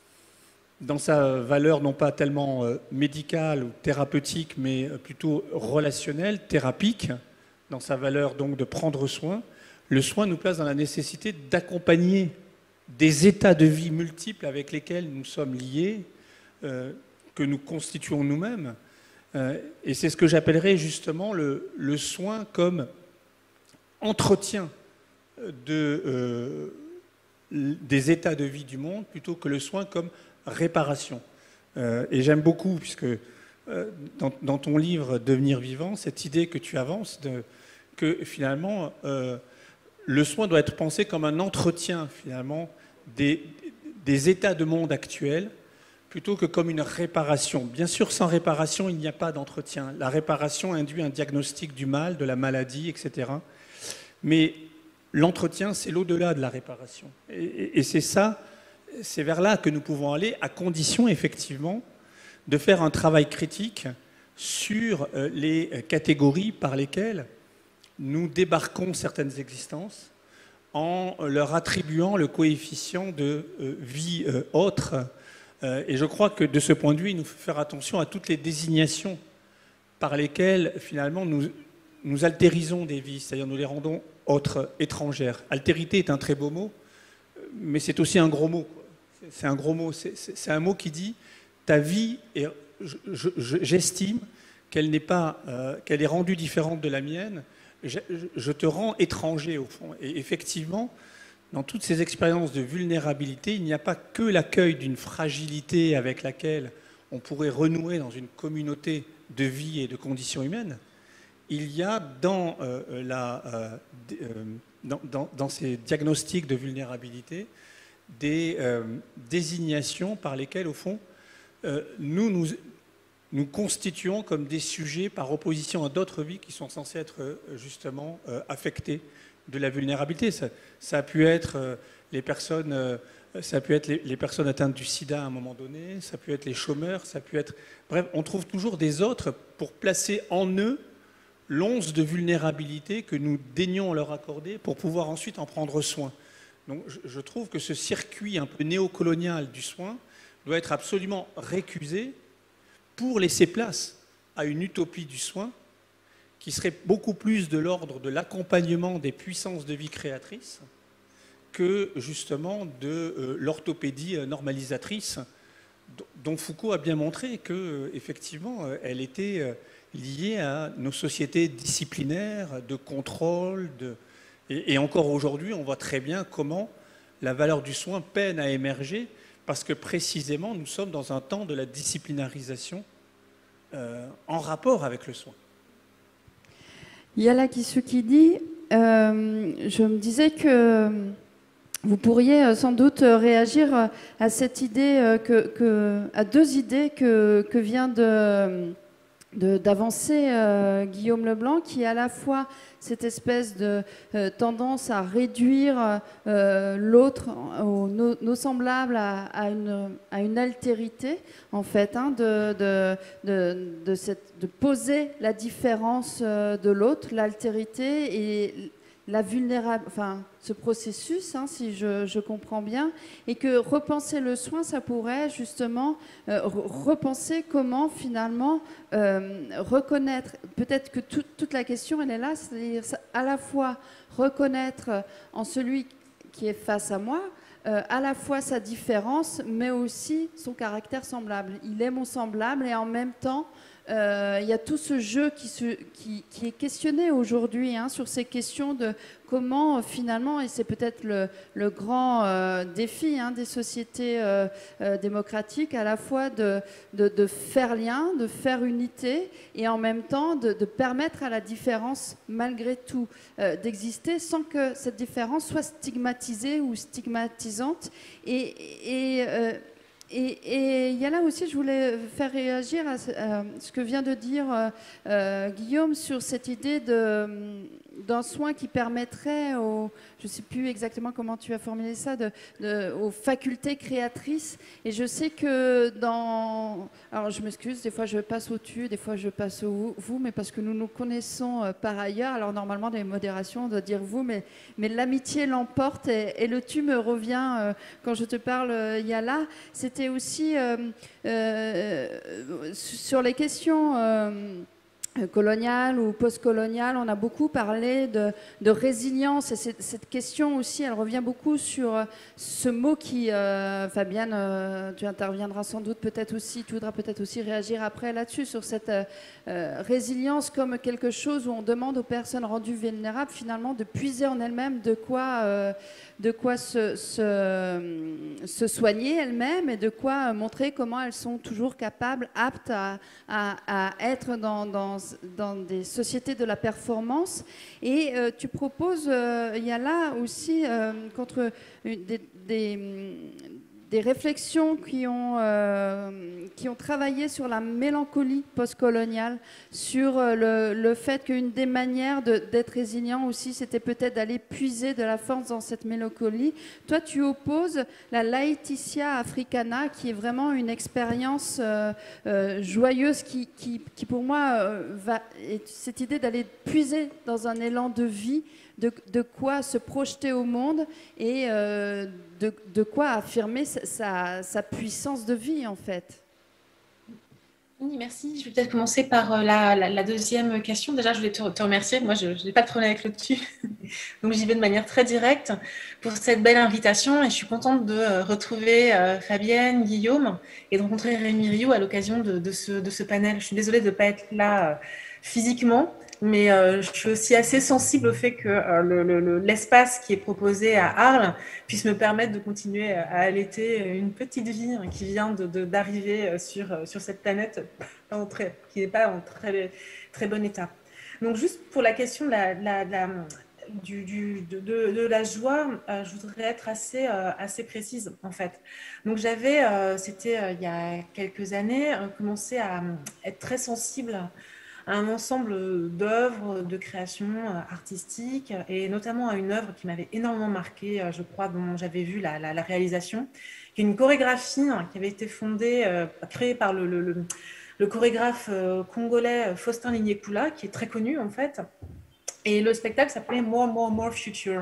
dans sa valeur non pas tellement euh, médicale ou thérapeutique, mais plutôt relationnelle, thérapique, dans sa valeur donc de prendre soin, le soin nous place dans la nécessité d'accompagner des états de vie multiples avec lesquels nous sommes liés, euh, que nous constituons nous-mêmes. Euh, et c'est ce que j'appellerais justement le, le soin comme entretien de, euh, des états de vie du monde, plutôt que le soin comme réparation. Euh, et j'aime beaucoup, puisque euh, dans, dans ton livre « Devenir vivant », cette idée que tu avances, de, que finalement, euh, le soin doit être pensé comme un entretien, finalement, des, des états de monde actuels, plutôt que comme une réparation. Bien sûr, sans réparation, il n'y a pas d'entretien. La réparation induit un diagnostic du mal, de la maladie, et cetera. Mais l'entretien, c'est l'au-delà de la réparation. Et, et, et c'est ça, c'est vers là que nous pouvons aller, à condition, effectivement, de faire un travail critique sur les catégories par lesquelles nous débarquons certaines existences en leur attribuant le coefficient de vie autre. Et je crois que de ce point de vue, il nous faut faire attention à toutes les désignations par lesquelles, finalement, nous, nous altérisons des vies, c'est-à-dire nous les rendons autres, étrangères. Altérité est un très beau mot, mais c'est aussi un gros mot. C'est un gros mot. C'est un mot qui dit ta vie, est, j'estime qu'elle n'est pas, euh, qu'elle est rendue différente de la mienne. Je, je te rends étranger au fond. Et effectivement, dans toutes ces expériences de vulnérabilité, il n'y a pas que l'accueil d'une fragilité avec laquelle on pourrait renouer dans une communauté de vie et de conditions humaines. Il y a dans, euh, la, euh, euh, dans, dans, dans ces diagnostics de vulnérabilité des euh, désignations par lesquelles, au fond, euh, nous, nous nous constituons comme des sujets par opposition à d'autres vies qui sont censées être justement euh, affectées de la vulnérabilité. Ça, ça a pu être euh, les personnes, euh, ça a pu être les, les personnes atteintes du sida à un moment donné, ça a pu être les chômeurs, ça a pu être... Bref, on trouve toujours des autres pour placer en eux l'once de vulnérabilité que nous daignons leur accorder pour pouvoir ensuite en prendre soin. Donc je, je trouve que ce circuit un peu néocolonial du soin doit être absolument récusé pour laisser place à une utopie du soin qui serait beaucoup plus de l'ordre de l'accompagnement des puissances de vie créatrices que justement de euh, l'orthopédie normalisatrice dont Foucault a bien montré qu'effectivement elle était liée à nos sociétés disciplinaires, de contrôle, de... Et, et encore aujourd'hui on voit très bien comment la valeur du soin peine à émerger parce que précisément, nous sommes dans un temps de la disciplinarisation euh, en rapport avec le soin. Yala Kisuki, euh, je me disais que vous pourriez sans doute réagir à cette idée, que, que, à deux idées que, que vient de... d'avancer euh, Guillaume Leblanc, qui est à la fois cette espèce de euh, tendance à réduire euh, l'autre, nos, nos semblables à, à, une, à une altérité, en fait, hein, de, de, de, de, cette, de poser la différence euh, de l'autre, l'altérité et la vulnérable, enfin, ce processus, hein, si je, je comprends bien, et que repenser le soin, ça pourrait justement euh, repenser comment finalement euh, reconnaître, peut-être que tout, toute la question, elle est là, c'est-à-dire à la fois reconnaître en celui qui est face à moi, euh, à la fois sa différence, mais aussi son caractère semblable. Il est mon semblable et en même temps, Euh, il y a tout ce jeu qui, se, qui, qui est questionné aujourd'hui hein, sur ces questions de comment finalement, et c'est peut-être le, le grand euh, défi hein, des sociétés euh, euh, démocratiques, à la fois de, de, de faire lien, de faire unité, et en même temps de, de permettre à la différence, malgré tout, euh, d'exister sans que cette différence soit stigmatisée ou stigmatisante. Et, et euh, Et, et il y a là aussi, je voulais faire réagir à ce, à ce que vient de dire euh, euh, Guillaume sur cette idée d'un soin qui permettrait aux, je ne sais plus exactement comment tu as formulé ça, de, de, aux facultés créatrices. Et je sais que dans... Alors je m'excuse, des fois je passe au tu, des fois je passe au vous, mais parce que nous nous connaissons euh, par ailleurs. Alors normalement, dans les modérations, on doit dire vous, mais, mais l'amitié l'emporte et, et le tu me revient euh, quand je te parle, euh, Yala. C'était aussi euh, euh, sur les questions euh, coloniales ou postcoloniales, on a beaucoup parlé de, de résilience et cette, cette question aussi, elle revient beaucoup sur ce mot qui, euh, Fabienne, euh, tu interviendras sans doute peut-être aussi, tu voudras peut-être aussi réagir après là-dessus, sur cette euh, résilience comme quelque chose où on demande aux personnes rendues vulnérables finalement de puiser en elles-mêmes de quoi... Euh, de quoi se, se, se soigner elles-mêmes et de quoi montrer comment elles sont toujours capables, aptes à, à, à être dans, dans, dans des sociétés de la performance. Et euh, tu proposes, euh, il y a là aussi, euh, contre des, des, des réflexions qui ont, euh, qui ont travaillé sur la mélancolie postcoloniale, sur euh, le, le fait qu'une des manières d'être résilient aussi, c'était peut-être d'aller puiser de la force dans cette mélancolie. Toi, tu opposes la Laetitia Africana, qui est vraiment une expérience euh, euh, joyeuse, qui, qui, qui pour moi, euh, va, est cette idée d'aller puiser dans un élan de vie, De, de quoi se projeter au monde et euh, de, de quoi affirmer sa, sa, sa puissance de vie, en fait. Oui, merci. Je vais peut-être commencer par la, la, la deuxième question. Déjà, je voulais te, te remercier. Moi, je n'ai pas de problème avec le dessus. Donc, j'y vais de manière très directe pour cette belle invitation. Et je suis contente de retrouver euh, Fabienne, Guillaume et de rencontrer Rémi Rioux à l'occasion de, de, ce, de ce panel. Je suis désolée de ne pas être là euh, physiquement. Mais euh, je suis aussi assez sensible au fait que euh, le, le, l'espace qui est proposé à Arles puisse me permettre de continuer à allaiter une petite vie hein, qui vient de, de, d'arriver sur, sur cette planète en très, qui n'est pas en très, très bon état. Donc juste pour la question de la, de la, de la, du, du, de, de, de la joie, euh, je voudrais être assez, euh, assez précise en fait. Donc j'avais, euh, c'était euh, il y a quelques années, euh, commencé à être très sensible à un ensemble d'œuvres de création artistique et notamment à une œuvre qui m'avait énormément marquée, je crois, dont j'avais vu la, la, la réalisation, qui est une chorégraphie qui avait été fondée, euh, créée par le, le, le, le chorégraphe congolais Faustin Lignekula, qui est très connu en fait. Et le spectacle s'appelait More, More, More Future.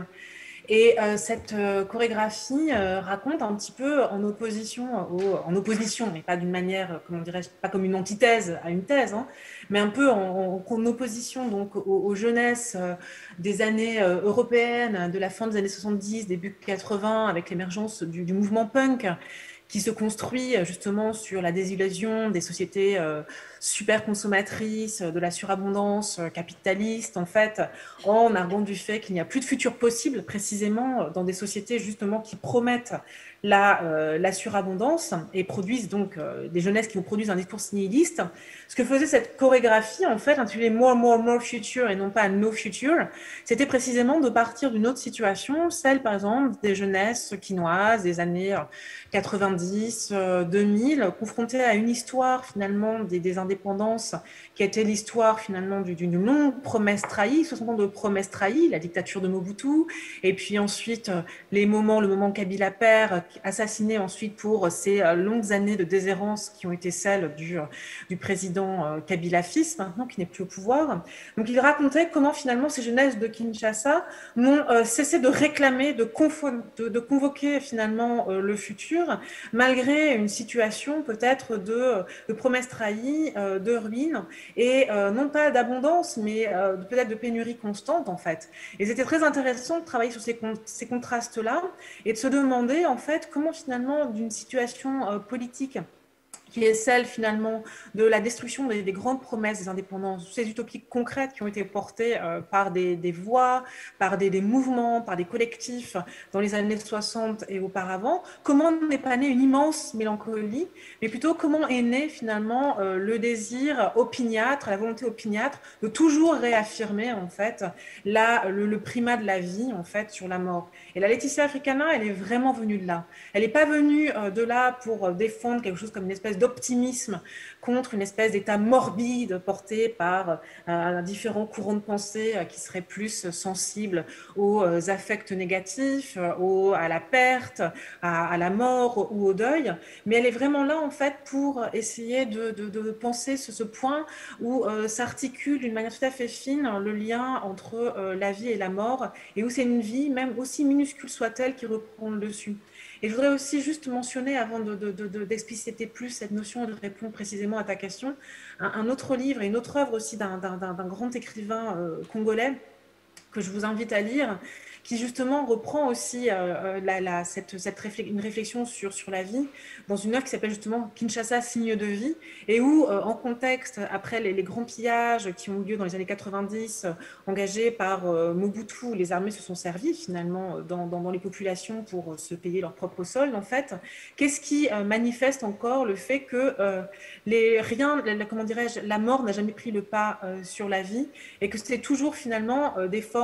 Et euh, cette euh, chorégraphie euh, raconte un petit peu en opposition, au, en opposition, mais pas d'une manière, comment dirais-je, pas comme une antithèse à une thèse, hein, mais un peu en, en opposition donc aux, aux jeunesses euh, des années euh, européennes, de la fin des années soixante-dix, début quatre-vingts, avec l'émergence du, du mouvement punk, qui se construit justement sur la désillusion des sociétés euh, super consommatrices, de la surabondance capitaliste, en fait, en arguant du fait qu'il n'y a plus de futur possible, précisément dans des sociétés justement qui promettent la, euh, la surabondance et produisent donc euh, des jeunesses qui vous produisent un discours nihiliste. Ce que faisait cette chorégraphie, en fait, intitulée More, More, More Future et non pas No Future, c'était précisément de partir d'une autre situation, celle par exemple des jeunesses quinoises des années quatre-vingt-dix, deux mille, confrontées à une histoire finalement des, des indépendances qui a été l'histoire finalement d'une longue promesse trahie, soixante ans de promesses trahies, la dictature de Mobutu, et puis ensuite les moments, le moment Kabila père, assassiné ensuite pour ces longues années de déshérence qui ont été celles du, du président Kabila fils, maintenant qui n'est plus au pouvoir. Donc il racontait comment finalement ces jeunesses de Kinshasa n'ont euh, cessé de réclamer, de, de, de convoquer finalement euh, le futur, malgré une situation peut-être de, de promesses trahies, euh, de ruines, et euh, non pas d'abondance, mais euh, peut-être de pénurie constante en fait. Et c'était très intéressant de travailler sur ces, con ces contrastes-là et de se demander en fait comment finalement d'une situation euh, politique qui est celle finalement de la destruction des, des grandes promesses des indépendants, ces utopies concrètes qui ont été portées euh, par des, des voix, par des, des mouvements, par des collectifs dans les années soixante et auparavant. Comment n'est pas née une immense mélancolie, mais plutôt comment est né finalement euh, le désir opiniâtre, la volonté opiniâtre de toujours réaffirmer en fait la, le, le primat de la vie en fait sur la mort. Et la Laetitia Africana, elle est vraiment venue de là. Elle n'est pas venue euh, de là pour défendre quelque chose comme une espèce d'optimisme contre une espèce d'état morbide porté par euh, différents courants de pensée euh, qui seraient plus sensibles aux euh, affects négatifs, euh, aux, à la perte, à, à la mort ou au deuil. Mais elle est vraiment là en fait pour essayer de, de, de penser ce, ce point où euh, s'articule d'une manière tout à fait fine le lien entre euh, la vie et la mort, et où c'est une vie, même aussi minuscule soit-elle, qui reprend le dessus. Et je voudrais aussi juste mentionner, avant d'expliciter de, de, de, plus cette notion et de répondre précisément à ta question, un, un autre livre et une autre œuvre aussi d'un grand écrivain euh, congolais que je vous invite à lire, qui justement reprend aussi euh, la, la, cette, cette réflexion, une réflexion sur, sur la vie dans une œuvre qui s'appelle justement Kinshasa, signe de vie, et où, euh, en contexte, après les, les grands pillages qui ont eu lieu dans les années quatre-vingt-dix, euh, engagés par euh, Mobutu, les armées se sont servies finalement dans, dans, dans les populations pour euh, se payer leur propre solde, en fait. Qu'est-ce qui euh, manifeste encore le fait que euh, les, rien, la, comment dirais-je, la mort n'a jamais pris le pas euh, sur la vie, et que c'est toujours finalement euh, des formes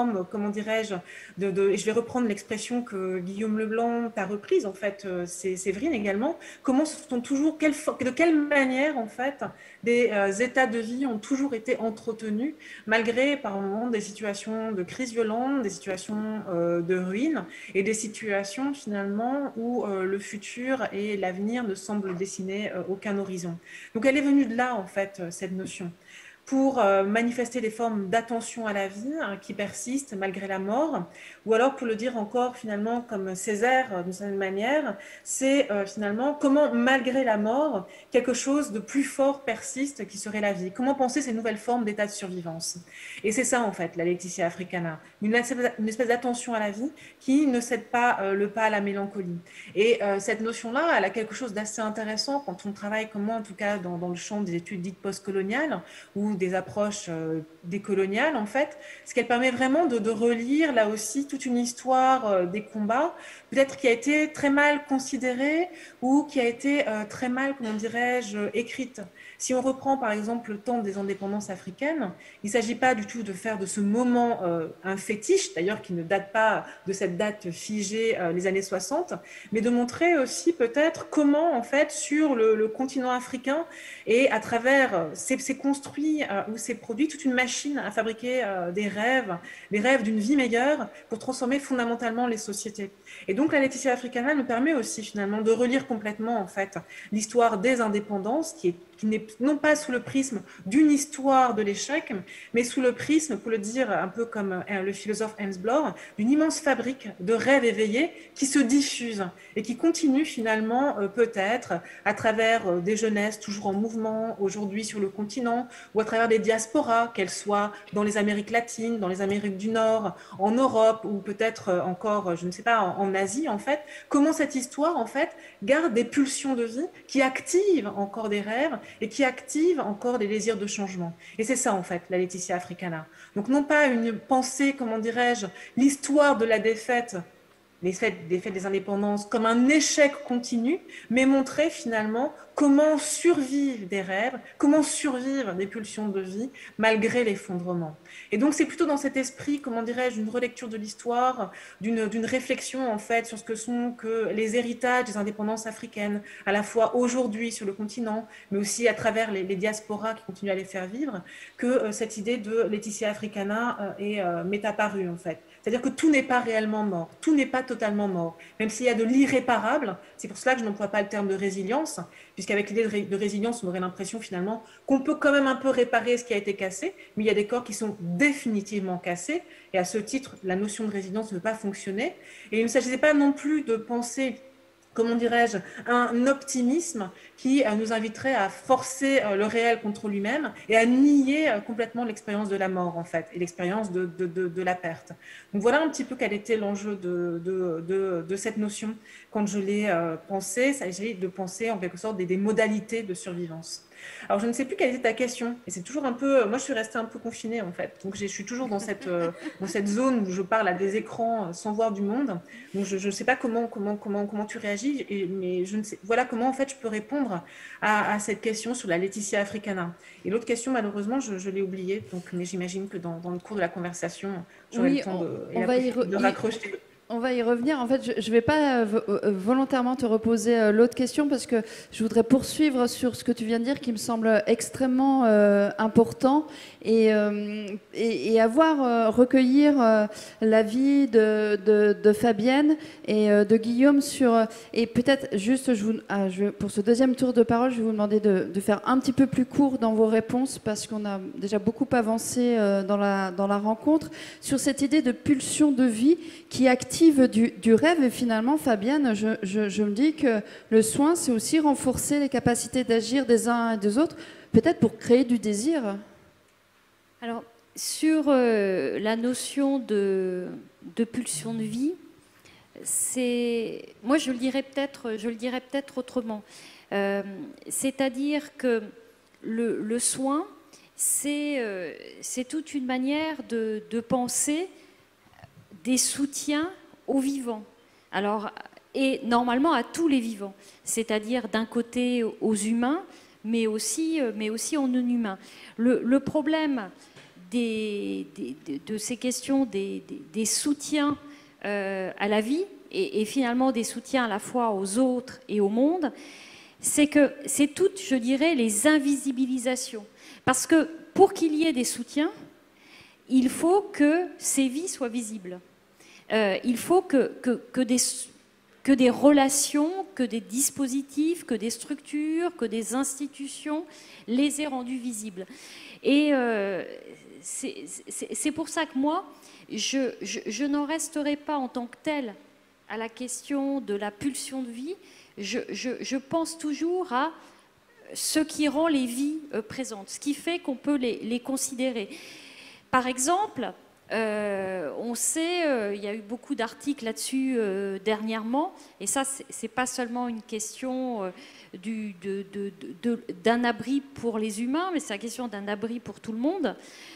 forme, comment dirais-je, de, de, et je vais reprendre l'expression que Guillaume Leblanc a reprise, en fait, c'est Séverine également, comment sont toujours, quelle, de quelle manière, en fait, des euh, états de vie ont toujours été entretenus, malgré, par moments, des situations de crise violente, des situations euh, de ruine, et des situations, finalement, où euh, le futur et l'avenir ne semblent dessiner euh, aucun horizon. Donc, elle est venue de là, en fait, cette notion, pour euh, manifester des formes d'attention à la vie hein, qui persistent malgré la mort, ou alors pour le dire encore finalement comme Césaire d'une certaine manière, c'est euh, finalement comment malgré la mort, quelque chose de plus fort persiste qui serait la vie. Comment penser ces nouvelles formes d'état de survivance. Et c'est ça en fait la Laetitia Africana, une, une espèce d'attention à la vie qui ne cède pas euh, le pas à la mélancolie. Et euh, cette notion-là, elle a quelque chose d'assez intéressant quand on travaille comme moi en tout cas dans, dans le champ des études dites postcoloniales, ou des approches euh, décoloniales, en fait, ce qu'elle permet vraiment de, de relire, là aussi, toute une histoire euh, des combats, peut-être qui a été très mal considérée ou qui a été euh, très mal, comment dirais-je, écrite. Si on reprend, par exemple, le temps des indépendances africaines, il ne s'agit pas du tout de faire de ce moment euh, un fétiche, d'ailleurs qui ne date pas de cette date figée euh, les années soixante, mais de montrer aussi peut-être comment, en fait, sur le, le continent africain et à travers ces, ces construits euh, où s'est produit toute une machine à fabriquer euh, des rêves, des rêves d'une vie meilleure pour transformer fondamentalement les sociétés. Et donc la Laetitia Africana nous permet aussi finalement de relire complètement en fait l'histoire des indépendances qui est qui n'est non pas sous le prisme d'une histoire de l'échec, mais sous le prisme, pour le dire un peu comme le philosophe Hans Bloch, d'une immense fabrique de rêves éveillés qui se diffusent et qui continuent finalement peut-être à travers des jeunesses toujours en mouvement aujourd'hui sur le continent ou à travers des diasporas, qu'elles soient dans les Amériques latines, dans les Amériques du Nord, en Europe ou peut-être encore, je ne sais pas, en Asie en fait, comment cette histoire en fait garde des pulsions de vie qui activent encore des rêves et qui active encore des désirs de changement. Et c'est ça, en fait, la Laetitia Africana. Donc, non pas une pensée, comment dirais-je, l'histoire de la défaite, les faits, des faits des indépendances, comme un échec continu, mais montrer finalement comment survivent des rêves, comment survivre des pulsions de vie malgré l'effondrement. Et donc c'est plutôt dans cet esprit, comment dirais-je, d'une relecture de l'histoire, d'une d'une réflexion en fait sur ce que sont que les héritages des indépendances africaines, à la fois aujourd'hui sur le continent, mais aussi à travers les, les diasporas qui continuent à les faire vivre, que euh, cette idée de Laetitia Africana euh, est, euh, m'est apparue en fait. C'est-à-dire que tout n'est pas réellement mort, tout n'est pas totalement mort, même s'il y a de l'irréparable. C'est pour cela que je n'emploie pas le terme de résilience, puisqu'avec l'idée de, ré de résilience, on aurait l'impression finalement qu'on peut quand même un peu réparer ce qui a été cassé, mais il y a des corps qui sont définitivement cassés, et à ce titre, la notion de résilience ne peut pas fonctionner. Et il ne s'agissait pas non plus de penser, comment dirais-je, un optimisme qui nous inviterait à forcer le réel contre lui-même et à nier complètement l'expérience de la mort, en fait, et l'expérience de, de, de, de la perte. Donc voilà un petit peu quel était l'enjeu de, de, de, de cette notion. Quand je l'ai euh, pensé, il s'agit de penser en quelque sorte des, des modalités de survivance. Alors, je ne sais plus quelle était ta question, et c'est toujours un peu... Moi, je suis restée un peu confinée, en fait. Donc, je suis toujours dans cette, euh, dans cette zone où je parle à des écrans sans voir du monde. Donc, je ne sais pas comment, comment, comment, comment tu réagis, et, mais je ne sais... Voilà comment, en fait, je peux répondre à, à cette question sur la Laetitia Africana. Et l'autre question, malheureusement, je, je l'ai oubliée. Donc, mais j'imagine que dans, dans le cours de la conversation, j'aurai oui, le temps de, on, on va y de raccrocher. On va y revenir. En fait, je ne vais pas volontairement te reposer l'autre question parce que je voudrais poursuivre sur ce que tu viens de dire qui me semble extrêmement euh, important et, euh, et, et avoir euh, recueillir euh, l'avis de, de, de Fabienne et euh, de Guillaume sur... Et peut-être juste, je vous, ah, je, pour ce deuxième tour de parole, je vais vous demander de, de faire un petit peu plus court dans vos réponses parce qu'on a déjà beaucoup avancé euh, dans, la, dans la rencontre sur cette idée de pulsion de vie qui active Du, du rêve. Et finalement, Fabienne, je, je, je me dis que le soin, c'est aussi renforcer les capacités d'agir des uns et des autres, peut-être pour créer du désir. Alors, sur euh, la notion de, de pulsion de vie, c'est, moi, je le dirais peut-être, je le dirais peut-être autrement. Euh, c'est-à-dire que le, le soin, c'est, euh, c'est toute une manière de, de penser des soutiens aux vivants, alors, et normalement à tous les vivants, c'est-à-dire d'un côté aux humains, mais aussi, mais aussi aux non-humains. Le, le problème des, des, de, de ces questions des, des, des soutiens euh, à la vie et, et finalement des soutiens à la fois aux autres et au monde, c'est que c'est toutes, je dirais, les invisibilisations. Parce que pour qu'il y ait des soutiens, il faut que ces vies soient visibles. Euh, il faut que, que, que, des, que des relations, que des dispositifs, que des structures, que des institutions les aient rendues visibles. Et euh, c'est pour ça que moi, je, je, je n'en resterai pas en tant que telle à la question de la pulsion de vie. Je, je, je pense toujours à ce qui rend les vies euh, présentes, ce qui fait qu'on peut les, les considérer. Par exemple, euh, on sait, euh, il y a eu beaucoup d'articles là-dessus euh, dernièrement, et ça, c'est pas seulement une question euh, du, de, de, de, d'un abri pour les humains, mais c'est la question d'un abri pour tout le monde.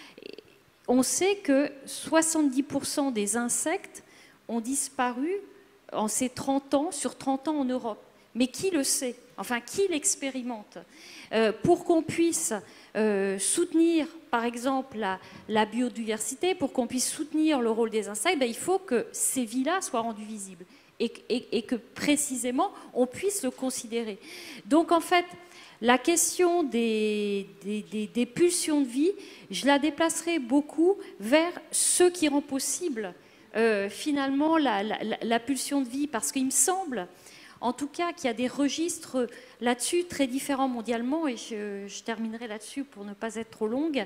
On sait que soixante-dix pour cent des insectes ont disparu en ces trente ans, sur trente ans en Europe. Mais qui le sait? Enfin, qui l'expérimente? euh, Pour qu'on puisse euh, soutenir, par exemple, la, la biodiversité, pour qu'on puisse soutenir le rôle des insectes, ben, il faut que ces vies-là soient rendues visibles et, et, et que, précisément, on puisse le considérer. Donc, en fait, la question des, des, des, des pulsions de vie, je la déplacerai beaucoup vers ce qui rend possible, euh, finalement, la, la, la pulsion de vie, parce qu'il me semble... En tout cas, qu'il y a des registres là-dessus très différents mondialement, et je, je terminerai là-dessus pour ne pas être trop longue.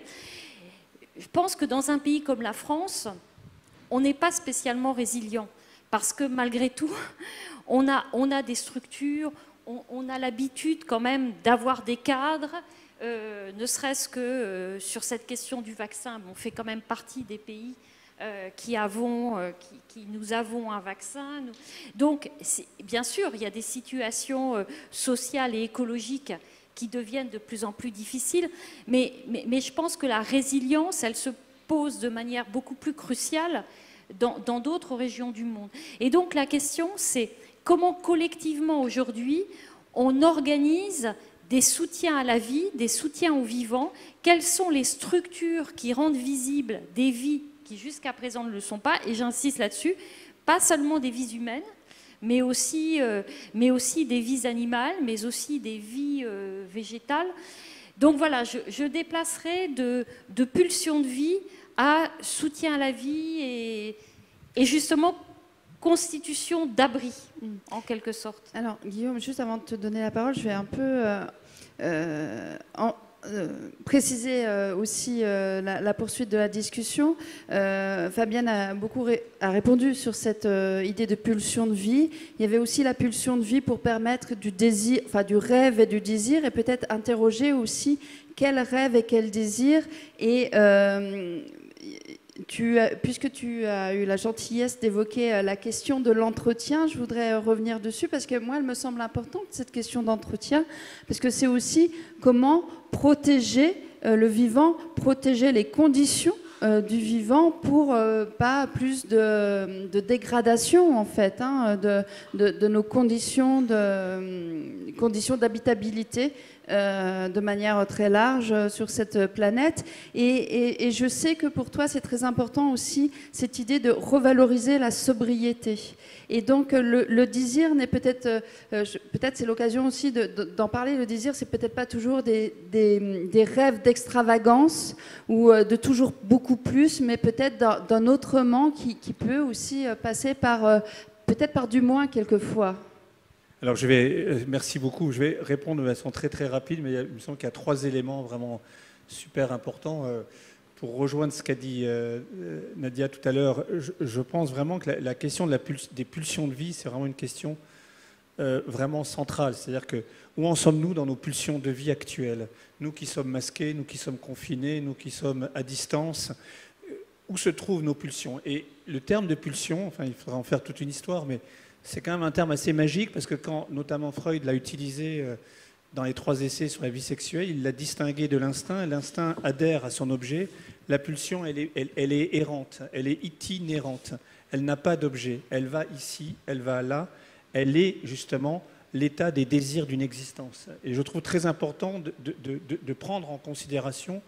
Je pense que dans un pays comme la France, on n'est pas spécialement résilient, parce que malgré tout, on a, on a des structures, on, on a l'habitude quand même d'avoir des cadres, euh, ne serait-ce que euh, sur cette question du vaccin, on fait quand même partie des pays Euh, qui, avons, euh, qui, qui nous avons un vaccin. Nous... Donc, bien sûr, il y a des situations euh, sociales et écologiques qui deviennent de plus en plus difficiles, mais, mais, mais je pense que la résilience, elle se pose de manière beaucoup plus cruciale dans d'autres régions du monde. Et donc, la question, c'est comment collectivement, aujourd'hui, on organise des soutiens à la vie, des soutiens aux vivants, quelles sont les structures qui rendent visibles des vies qui jusqu'à présent ne le sont pas, et j'insiste là-dessus, pas seulement des vies humaines, mais aussi, euh, mais aussi des vies animales, mais aussi des vies euh, végétales. Donc voilà, je, je déplacerai de, de pulsion de vie à soutien à la vie et, et justement constitution d'abri, en quelque sorte. Alors Guillaume, juste avant de te donner la parole, je vais un peu... Euh, euh, en... Euh, préciser euh, aussi euh, la, la poursuite de la discussion. Euh, Fabienne a beaucoup ré a répondu sur cette euh, idée de pulsion de vie. Il y avait aussi la pulsion de vie pour permettre du désir, enfin du rêve et du désir, et peut-être interroger aussi quel rêve et quel désir. Et euh, tu as, puisque tu as eu la gentillesse d'évoquer la question de l'entretien, je voudrais revenir dessus parce que moi, elle me semble importante, cette question d'entretien, parce que c'est aussi comment protéger euh, le vivant, protéger les conditions euh, du vivant pour euh, pas plus de, de dégradation, en fait, hein, de, de, de nos conditions de, conditions d'habitabilité Euh, de manière très large sur cette planète. Et, et, et je sais que pour toi, c'est très important aussi cette idée de revaloriser la sobriété. Et donc, le, le désir n'est peut-être... Euh, peut-être c'est l'occasion aussi de, de, d'en parler. Le désir, c'est peut-être pas toujours des, des, des rêves d'extravagance ou de toujours beaucoup plus, mais peut-être d'un, d'un autrement qui, qui peut aussi passer par... peut-être par du moins quelquefois. Alors, je vais, merci beaucoup. Je vais répondre de façon très très rapide, mais il me semble qu'il y a trois éléments vraiment super importants. Pour rejoindre ce qu'a dit Nadia tout à l'heure, je, je pense vraiment que la, la question de la pulse, des pulsions de vie, c'est vraiment une question euh, vraiment centrale. C'est-à-dire que où en sommes-nous dans nos pulsions de vie actuelles? Nous qui sommes masqués, nous qui sommes confinés, nous qui sommes à distance, où se trouvent nos pulsions? Et le terme de pulsion, enfin, il faudra en faire toute une histoire, mais c'est quand même un terme assez magique parce que quand notamment Freud l'a utilisé dans les trois essais sur la vie sexuelle, il l'a distingué de l'instinct. L'instinct adhère à son objet. La pulsion, elle est, elle, elle est errante, elle est itinérante. Elle n'a pas d'objet. Elle va ici, elle va là. Elle est justement l'état des désirs d'une existence. Et je trouve très important de, de, de, de prendre en considération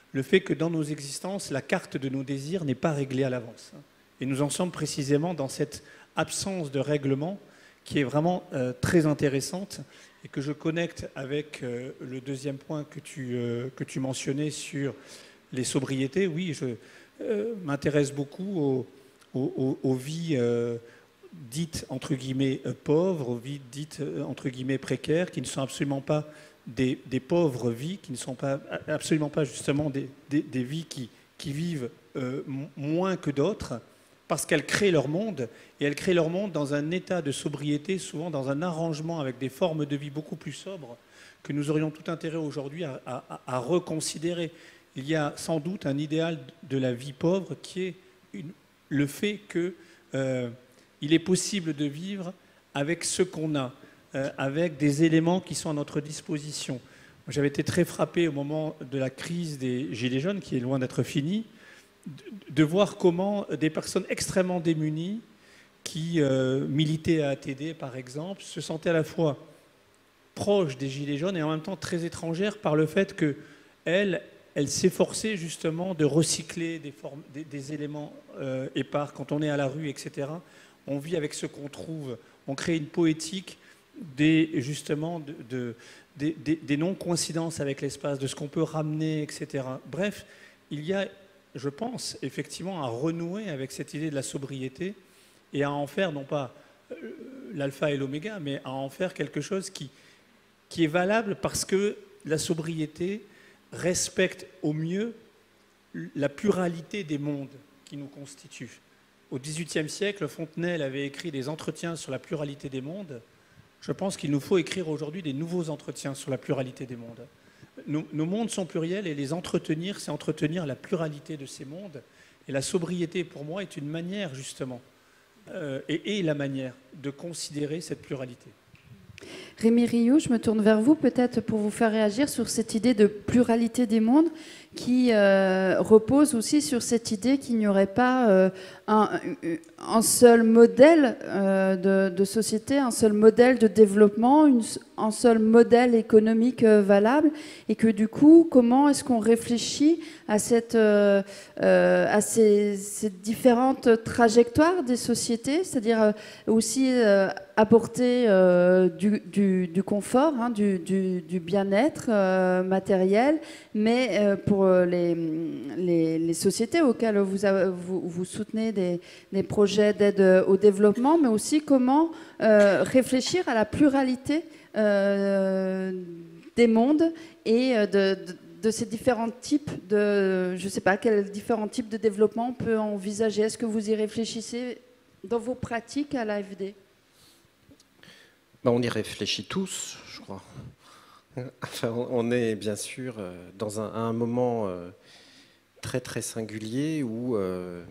le fait que dans nos existences, la carte de nos désirs n'est pas réglée à l'avance. Et nous en sommes précisément dans cette absence de règlement qui est vraiment euh, très intéressante et que je connecte avec euh, le deuxième point que tu, euh, que tu mentionnais sur les sobriétés. Oui, je euh, m'intéresse beaucoup aux, aux, aux vies euh, dites entre guillemets euh, pauvres, aux vies dites euh, entre guillemets précaires, qui ne sont absolument pas des, des pauvres vies, qui ne sont pas, absolument pas justement des, des, des vies qui, qui vivent euh, moins que d'autres, parce qu'elles créent leur monde, et elles créent leur monde dans un état de sobriété, souvent dans un arrangement avec des formes de vie beaucoup plus sobres, que nous aurions tout intérêt aujourd'hui à, à, à reconsidérer. Il y a sans doute un idéal de la vie pauvre qui est une, le fait qu'il euh, est possible de vivre avec ce qu'on a, euh, avec des éléments qui sont à notre disposition. J'avais été très frappé au moment de la crise des Gilets jaunes, qui est loin d'être finie, de voir comment des personnes extrêmement démunies qui euh, militaient à A T D, par exemple, se sentaient à la fois proches des Gilets jaunes et en même temps très étrangères par le fait qu'elles elles s'efforçaient justement de recycler des, formes, des, des éléments euh, épars. Quand on est à la rue, et cetera, on vit avec ce qu'on trouve. On crée une poétique des, justement de, de, des, des, des non-coïncidences avec l'espace, de ce qu'on peut ramener, et cetera. Bref, il y a, je pense, effectivement, à renouer avec cette idée de la sobriété et à en faire, non pas l'alpha et l'oméga, mais à en faire quelque chose qui, qui est valable parce que la sobriété respecte au mieux la pluralité des mondes qui nous constituent. Au dix-huitième siècle, Fontenelle avait écrit des entretiens sur la pluralité des mondes. Je pense qu'il nous faut écrire aujourd'hui des nouveaux entretiens sur la pluralité des mondes. Nos, nos mondes sont pluriels et les entretenir, c'est entretenir la pluralité de ces mondes. Et la sobriété, pour moi, est une manière, justement, euh, et, et la manière de considérer cette pluralité. Rémi Rioux, je me tourne vers vous peut-être pour vous faire réagir sur cette idée de pluralité des mondes qui euh, repose aussi sur cette idée qu'il n'y aurait pas euh, un, un seul modèle euh, de, de société, un seul modèle de développement, une, un seul modèle économique euh, valable, et que du coup, comment est-ce qu'on réfléchit à, cette, euh, euh, à ces, ces différentes trajectoires des sociétés, c'est-à-dire euh, aussi euh, apporter euh, du, du, du confort, hein, du, du, du bien-être euh, matériel, mais euh, pour les, les, les sociétés auxquelles vous, avez, vous, vous soutenez des, des projets d'aide au développement, mais aussi comment euh, réfléchir à la pluralité euh, des mondes et de, de, de ces différents types de, je ne sais pas, quels différents types de développement on peut envisager. Est-ce que vous y réfléchissez dans vos pratiques à l'A F D ? Ben, on y réfléchit tous, je crois. Enfin, on est bien sûr dans un, un moment très très singulier où euh,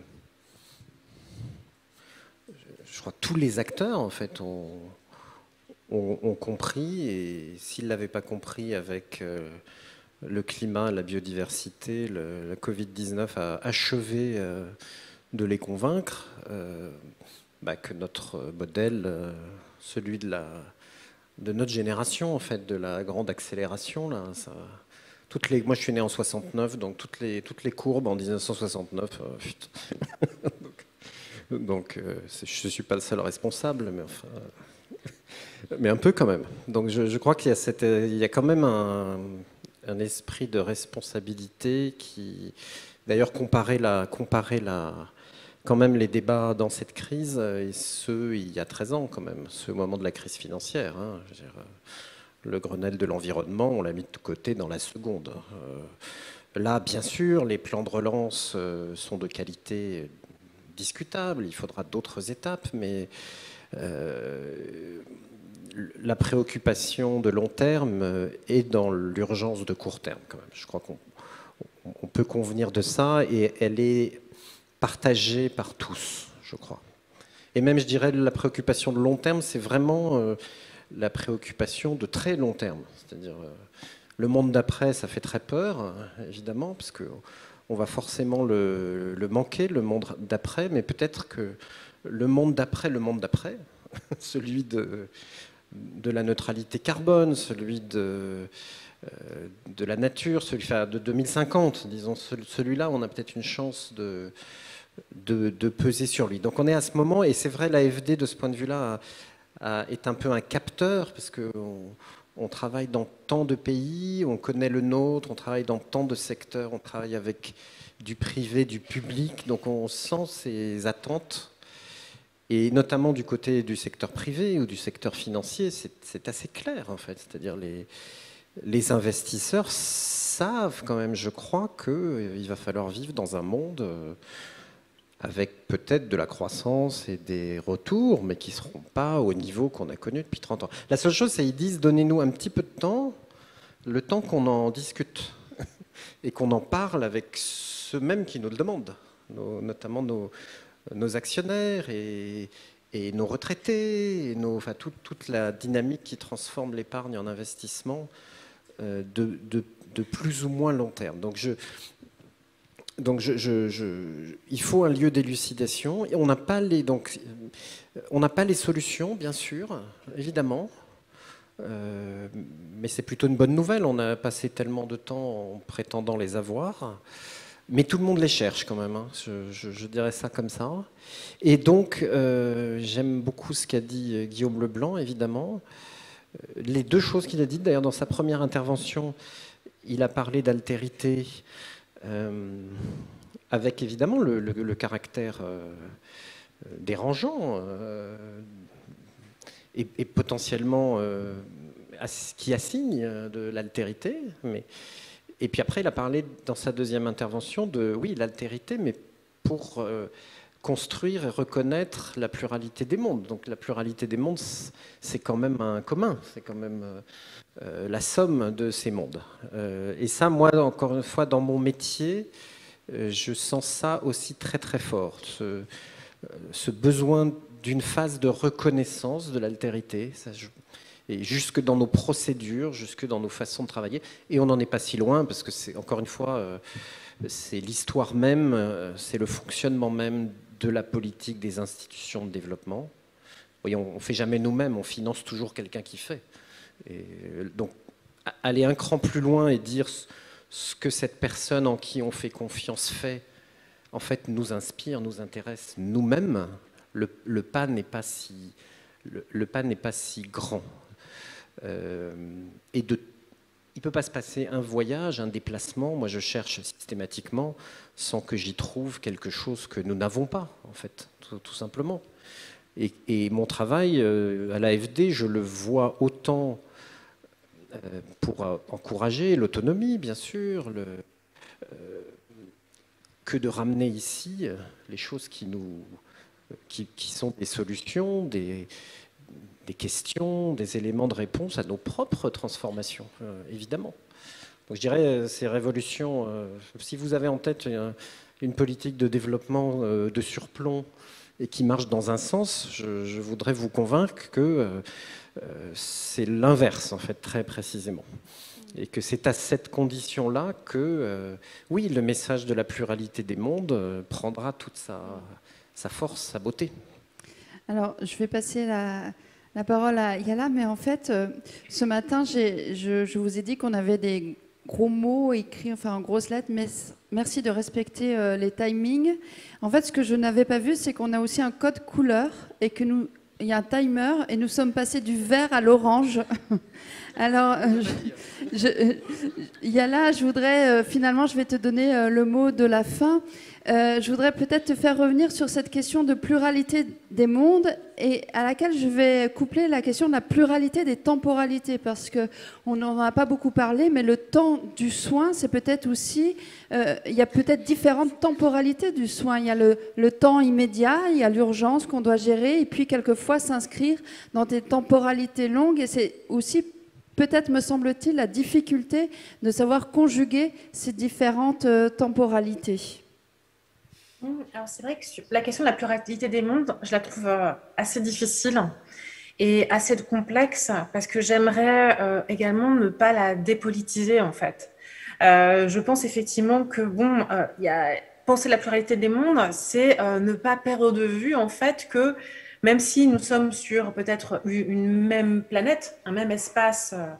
je crois tous les acteurs en fait ont, ont, ont compris, et s'ils ne l'avaient pas compris avec euh, le climat, la biodiversité, le, la Covid dix-neuf a achevé euh, de les convaincre euh, bah, que notre modèle, euh, celui de la de notre génération, en fait, de la grande accélération. Là, ça, toutes les, moi, je suis né en soixante-neuf, donc toutes les, toutes les courbes en mille neuf cent soixante-neuf, euh, donc, donc euh, je ne suis pas le seul responsable, mais, enfin, mais un peu quand même. Donc je, je crois qu'il y a, cette, il y a quand même un, un esprit de responsabilité qui, d'ailleurs, comparer la... Comparer la quand même les débats dans cette crise, et ceux il y a treize ans quand même, ce moment de la crise financière. Hein, je veux dire, le Grenelle de l'environnement, on l'a mis de côté dans la seconde. Euh, là, bien sûr, les plans de relance euh, sont de qualité discutable, il faudra d'autres étapes, mais euh, la préoccupation de long terme est dans l'urgence de court terme quand même. Je crois qu'on on peut convenir de ça, et elle est partagée par tous, je crois. Et même, je dirais, la préoccupation de long terme, c'est vraiment euh, la préoccupation de très long terme. C'est-à-dire, euh, le monde d'après, ça fait très peur, évidemment, parce qu'on va forcément le, le manquer, le monde d'après, mais peut-être que le monde d'après, le monde d'après, celui de, de la neutralité carbone, celui de, de la nature, celui de deux mille cinquante, disons, celui-là, on a peut-être une chance de, de, de peser sur lui. Donc on est à ce moment, et c'est vrai, l'A F D, de ce point de vue-là, est un peu un capteur, parce qu'on on travaille dans tant de pays, on connaît le nôtre, on travaille dans tant de secteurs, on travaille avec du privé, du public, donc on sent ces attentes. Et notamment du côté du secteur privé ou du secteur financier, c'est assez clair en fait. C'est-à-dire les, les investisseurs savent quand même, je crois, qu'il va falloir vivre dans un monde avec peut-être de la croissance et des retours, mais qui ne seront pas au niveau qu'on a connu depuis trente ans. La seule chose, c'est qu'ils disent, donnez-nous un petit peu de temps, le temps qu'on en discute et qu'on en parle avec ceux mêmes qui nous le demandent, nos, notamment nos... nos actionnaires et, et nos retraités, et nos, enfin, tout, toute la dynamique qui transforme l'épargne en investissement euh, de, de, de plus ou moins long terme. Donc, je, donc je, je, je, il faut un lieu d'élucidation. Et on n'a pas les, donc, on n'a pas les solutions, bien sûr, évidemment. Euh, mais c'est plutôt une bonne nouvelle. On a passé tellement de temps en prétendant les avoir. Mais tout le monde les cherche quand même, hein. je, je, je dirais ça comme ça. Et donc, euh, j'aime beaucoup ce qu'a dit Guillaume Leblanc, évidemment. Les deux choses qu'il a dites, d'ailleurs, dans sa première intervention, il a parlé d'altérité, euh, avec évidemment le, le, le caractère euh, dérangeant euh, et, et potentiellement euh, qui assigne de l'altérité, mais... Et puis après, il a parlé dans sa deuxième intervention de, oui, l'altérité, mais pour euh, construire et reconnaître la pluralité des mondes. Donc la pluralité des mondes, c'est quand même un commun, c'est quand même euh, la somme de ces mondes. Euh, et ça, moi, encore une fois, dans mon métier, euh, je sens ça aussi très très fort, ce, ce besoin d'une phase de reconnaissance de l'altérité. Ça, je, Et jusque dans nos procédures, jusque dans nos façons de travailler. Et on n'en est pas si loin, parce que c'est, encore une fois, euh, c'est l'histoire même, euh, c'est le fonctionnement même de la politique des institutions de développement. Vous voyez, on ne fait jamais nous-mêmes, on finance toujours quelqu'un qui fait. Et donc, aller un cran plus loin et dire ce que cette personne en qui on fait confiance fait, en fait, nous inspire, nous intéresse nous-mêmes, le, le pas n'est pas si, le, le pas n'est pas si grand. Euh, et de, il ne peut pas se passer un voyage, un déplacement, moi je cherche systématiquement, sans que j'y trouve quelque chose que nous n'avons pas, en fait, tout, tout simplement. Et, et mon travail euh, à l'A F D, je le vois autant euh, pour euh, encourager l'autonomie, bien sûr, le, euh, que de ramener ici euh, les choses qui, nous, qui, qui sont des solutions, des... des questions, des éléments de réponse à nos propres transformations, euh, évidemment. Donc je dirais, ces révolutions, euh, si vous avez en tête une, une politique de développement euh, de surplomb et qui marche dans un sens, je, je voudrais vous convaincre que euh, c'est l'inverse, en fait, très précisément. Et que c'est à cette condition-là que, euh, oui, le message de la pluralité des mondes euh, prendra toute sa, sa force, sa beauté. Alors, je vais passer la... la parole à Yala, mais en fait, euh, ce matin, je, je vous ai dit qu'on avait des gros mots écrits, enfin en grosses lettres, mais merci de respecter euh, les timings. En fait, ce que je n'avais pas vu, c'est qu'on a aussi un code couleur et que nous, il y a un timer et nous sommes passés du vert à l'orange. Alors, euh, je, je, Yala, je voudrais, euh, finalement, je vais te donner euh, le mot de la fin. Euh, je voudrais peut-être te faire revenir sur cette question de pluralité des mondes et à laquelle je vais coupler la question de la pluralité des temporalités parce qu'on n'en a pas beaucoup parlé, mais le temps du soin, c'est peut-être aussi... Euh, il y a peut-être différentes temporalités du soin. Il y a le, le temps immédiat, il y a l'urgence qu'on doit gérer et puis quelquefois s'inscrire dans des temporalités longues et c'est aussi... peut-être, me semble-t-il, la difficulté de savoir conjuguer ces différentes euh, temporalités. Alors c'est vrai que la question de la pluralité des mondes, je la trouve assez difficile et assez complexe parce que j'aimerais euh, également ne pas la dépolitiser en fait. Euh, je pense effectivement que bon, euh, y a, penser la pluralité des mondes, c'est euh, ne pas perdre de vue en fait que même si nous sommes sur peut-être une même planète, un même espace euh,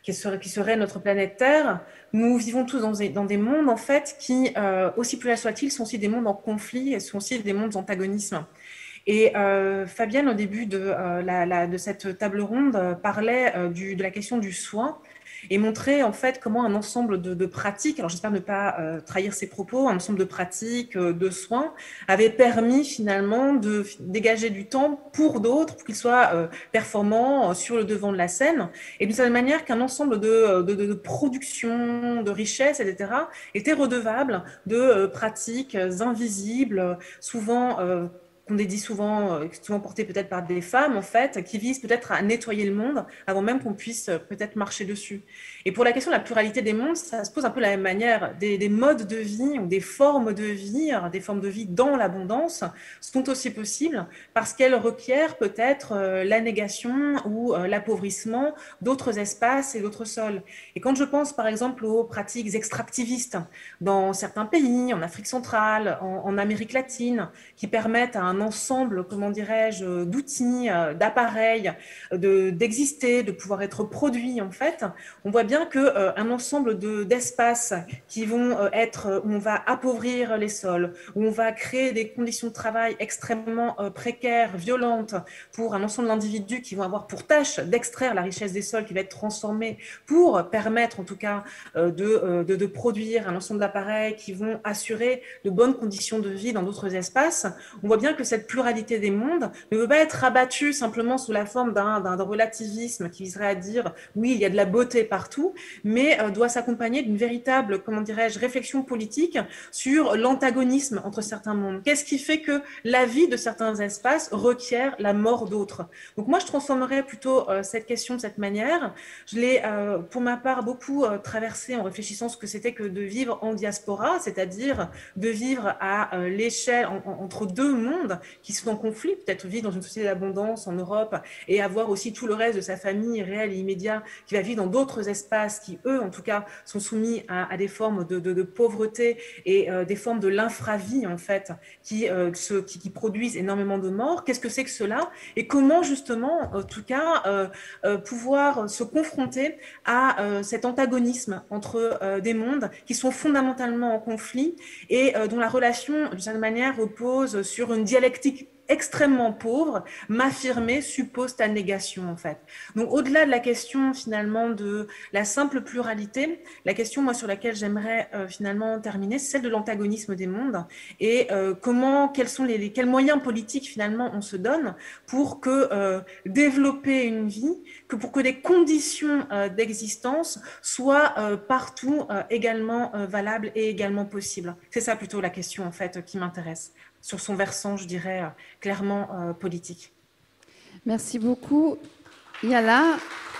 qui serait, qui serait notre planète Terre, nous vivons tous dans des, dans des mondes, en fait, qui, euh, aussi pluriels soient-ils, sont aussi des mondes en conflit et sont aussi des mondes d'antagonisme. Et euh, Fabienne, au début de, euh, la, la, de cette table ronde, euh, parlait euh, du, de la question du soin et montrait en fait comment un ensemble de, de pratiques, alors j'espère ne pas euh, trahir ses propos, un ensemble de pratiques, euh, de soins, avait permis finalement de dégager du temps pour d'autres, pour qu'ils soient euh, performants euh, sur le devant de la scène, et d'une certaine manière qu'un ensemble de, de, de, de production, de richesses, et cetera, était redevable de euh, pratiques invisibles, souvent euh, qu'on dédie souvent, souvent portées peut-être par des femmes, en fait, qui visent peut-être à nettoyer le monde avant même qu'on puisse peut-être marcher dessus. Et pour la question de la pluralité des mondes, ça se pose un peu de la même manière. Des, des modes de vie ou des formes de vie, des formes de vie dans l'abondance sont aussi possibles parce qu'elles requièrent peut-être la négation ou l'appauvrissement d'autres espaces et d'autres sols. Et quand je pense par exemple aux pratiques extractivistes dans certains pays, en Afrique centrale, en, en Amérique latine, qui permettent à un ensemble, comment dirais-je, d'outils, d'appareils, de, d'exister, de pouvoir être produits en fait, on voit bien qu'un euh, ensemble de, d'espaces qui vont euh, être, où on va appauvrir les sols, où on va créer des conditions de travail extrêmement euh, précaires, violentes pour un ensemble d'individus qui vont avoir pour tâche d'extraire la richesse des sols qui va être transformée pour permettre en tout cas euh, de, euh, de, de produire un ensemble d'appareils qui vont assurer de bonnes conditions de vie dans d'autres espaces. On voit bien que cette pluralité des mondes ne veut pas être abattue simplement sous la forme d'un, d'un relativisme qui viserait à dire oui, il y a de la beauté partout, mais euh, doit s'accompagner d'une véritable, comment dirais-je, réflexion politique sur l'antagonisme entre certains mondes. Qu'est-ce qui fait que la vie de certains espaces requiert la mort d'autres? Donc moi, je transformerais plutôt euh, cette question de cette manière. Je l'ai, euh, pour ma part, beaucoup euh, traversée en réfléchissant ce que c'était que de vivre en diaspora, c'est-à-dire de vivre à euh, l'échelle, en, en, entre deux mondes qui sont en conflit, peut-être vivre dans une société d'abondance en Europe et avoir aussi tout le reste de sa famille réelle et immédiate qui va vivre dans d'autres espaces qui, eux, en tout cas, sont soumis à, à des formes de, de, de pauvreté et euh, des formes de l'infravie, en fait, qui, euh, se, qui, qui produisent énormément de morts. Qu'est-ce que c'est que cela? Et comment, justement, en tout cas, euh, euh, pouvoir se confronter à euh, cet antagonisme entre euh, des mondes qui sont fondamentalement en conflit et euh, dont la relation, d'une certaine manière, repose sur une dialectique extrêmement pauvre, m'affirmer suppose ta négation en fait. Donc au-delà de la question finalement de la simple pluralité, la question moi sur laquelle j'aimerais euh, finalement terminer, c'est celle de l'antagonisme des mondes et euh, comment, quels sont les, les quels moyens politiques finalement on se donne pour que euh, développer une vie, que pour que des conditions euh, d'existence soient euh, partout euh, également euh, valables et également possibles. C'est ça plutôt la question en fait qui m'intéresse, sur son versant, je dirais, clairement euh, politique. Merci beaucoup. Yala.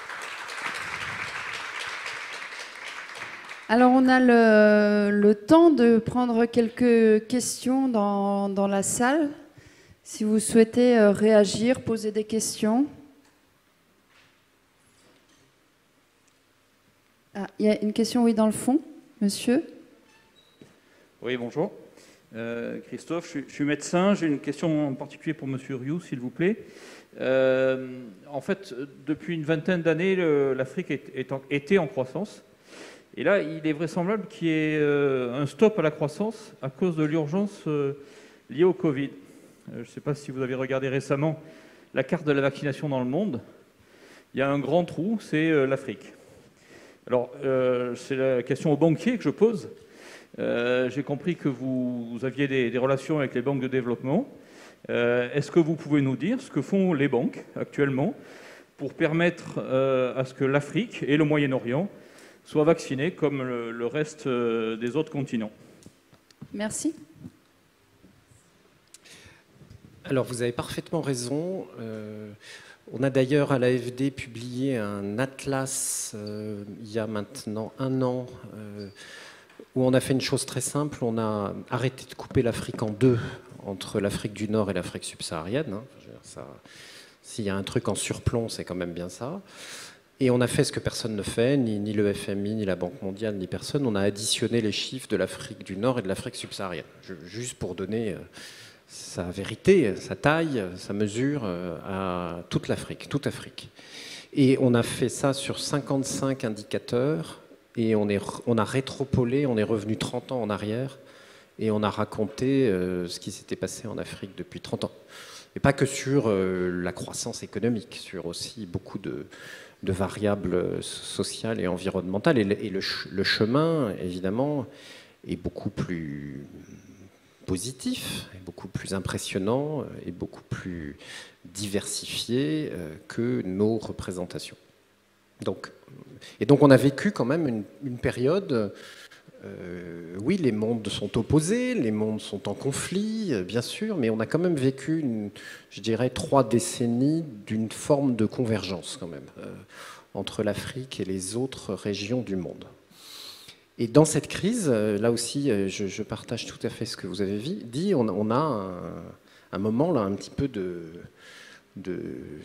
Alors, on a le, le temps de prendre quelques questions dans, dans la salle. Si vous souhaitez euh, réagir, poser des questions. Ah, il y a une question, oui, dans le fond, monsieur. Oui, bonjour. Euh, Christophe, je, je suis médecin. J'ai une question en particulier pour Monsieur Rioux, s'il vous plaît. Euh, en fait, depuis une vingtaine d'années, l'Afrique est, est en, était en croissance. Et là, il est vraisemblable qu'il y ait euh, un stop à la croissance à cause de l'urgence euh, liée au Covid. Euh, je ne sais pas si vous avez regardé récemment la carte de la vaccination dans le monde. Il y a un grand trou, c'est euh, l'Afrique. Alors, euh, c'est la question aux banquiers que je pose. Euh, j'ai compris que vous, vous aviez des, des relations avec les banques de développement. Euh, est-ce que vous pouvez nous dire ce que font les banques actuellement pour permettre euh, à ce que l'Afrique et le Moyen-Orient soient vaccinés comme le, le reste euh, des autres continents? Merci. Alors, vous avez parfaitement raison. Euh, on a d'ailleurs à l'A F D publié un atlas euh, il y a maintenant un an euh, où on a fait une chose très simple, on a arrêté de couper l'Afrique en deux, entre l'Afrique du Nord et l'Afrique subsaharienne. Hein. S'il y a un truc en surplomb, c'est quand même bien ça. Et on a fait ce que personne ne fait, ni, ni le F M I, ni la Banque mondiale, ni personne. On a additionné les chiffres de l'Afrique du Nord et de l'Afrique subsaharienne, juste pour donner sa vérité, sa taille, sa mesure à toute l'Afrique, toute Afrique. Et on a fait ça sur cinquante-cinq indicateurs, et on, est, on a rétropolé, on est revenu trente ans en arrière, et on a raconté euh, ce qui s'était passé en Afrique depuis trente ans. Et pas que sur euh, la croissance économique, sur aussi beaucoup de, de variables sociales et environnementales. Et, le, et le, le chemin, évidemment, est beaucoup plus positif, est beaucoup plus impressionnant et beaucoup plus diversifié euh, que nos représentations. Donc, et donc on a vécu quand même une, une période... Euh, oui, les mondes sont opposés, les mondes sont en conflit, euh, bien sûr, mais on a quand même vécu, une, je dirais, trois décennies d'une forme de convergence quand même euh, entre l'Afrique et les autres régions du monde. Et dans cette crise, euh, là aussi, euh, je, je partage tout à fait ce que vous avez dit, on, on a un, un moment là un petit peu de, de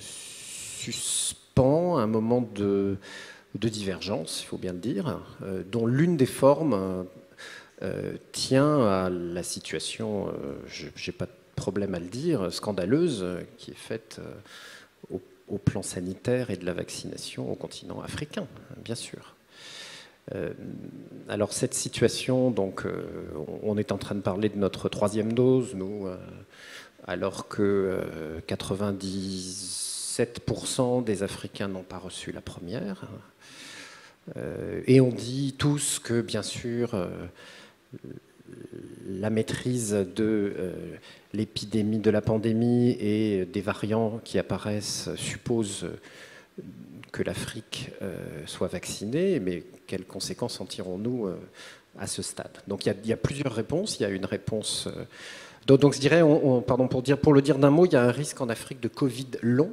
suspens, un moment de... de divergence, il faut bien le dire, euh, dont l'une des formes euh, tient à la situation, euh, je n'ai pas de problème à le dire, scandaleuse, euh, qui est faite euh, au, au plan sanitaire et de la vaccination au continent africain, bien sûr. Euh, alors cette situation, donc, euh, on est en train de parler de notre troisième dose, nous, euh, alors que euh, quatre-vingt-dix-sept pour cent des Africains n'ont pas reçu la première. Euh, et on dit tous que, bien sûr, euh, la maîtrise de euh, l'épidémie, de la pandémie et des variants qui apparaissent suppose que l'Afrique euh, soit vaccinée, mais quelles conséquences en tirons-nous euh, à ce stade? Donc il y, y a plusieurs réponses. Il y a une réponse... Euh, donc, donc je dirais, on, on, pardon, pour, dire, pour le dire d'un mot, il y a un risque en Afrique de Covid long,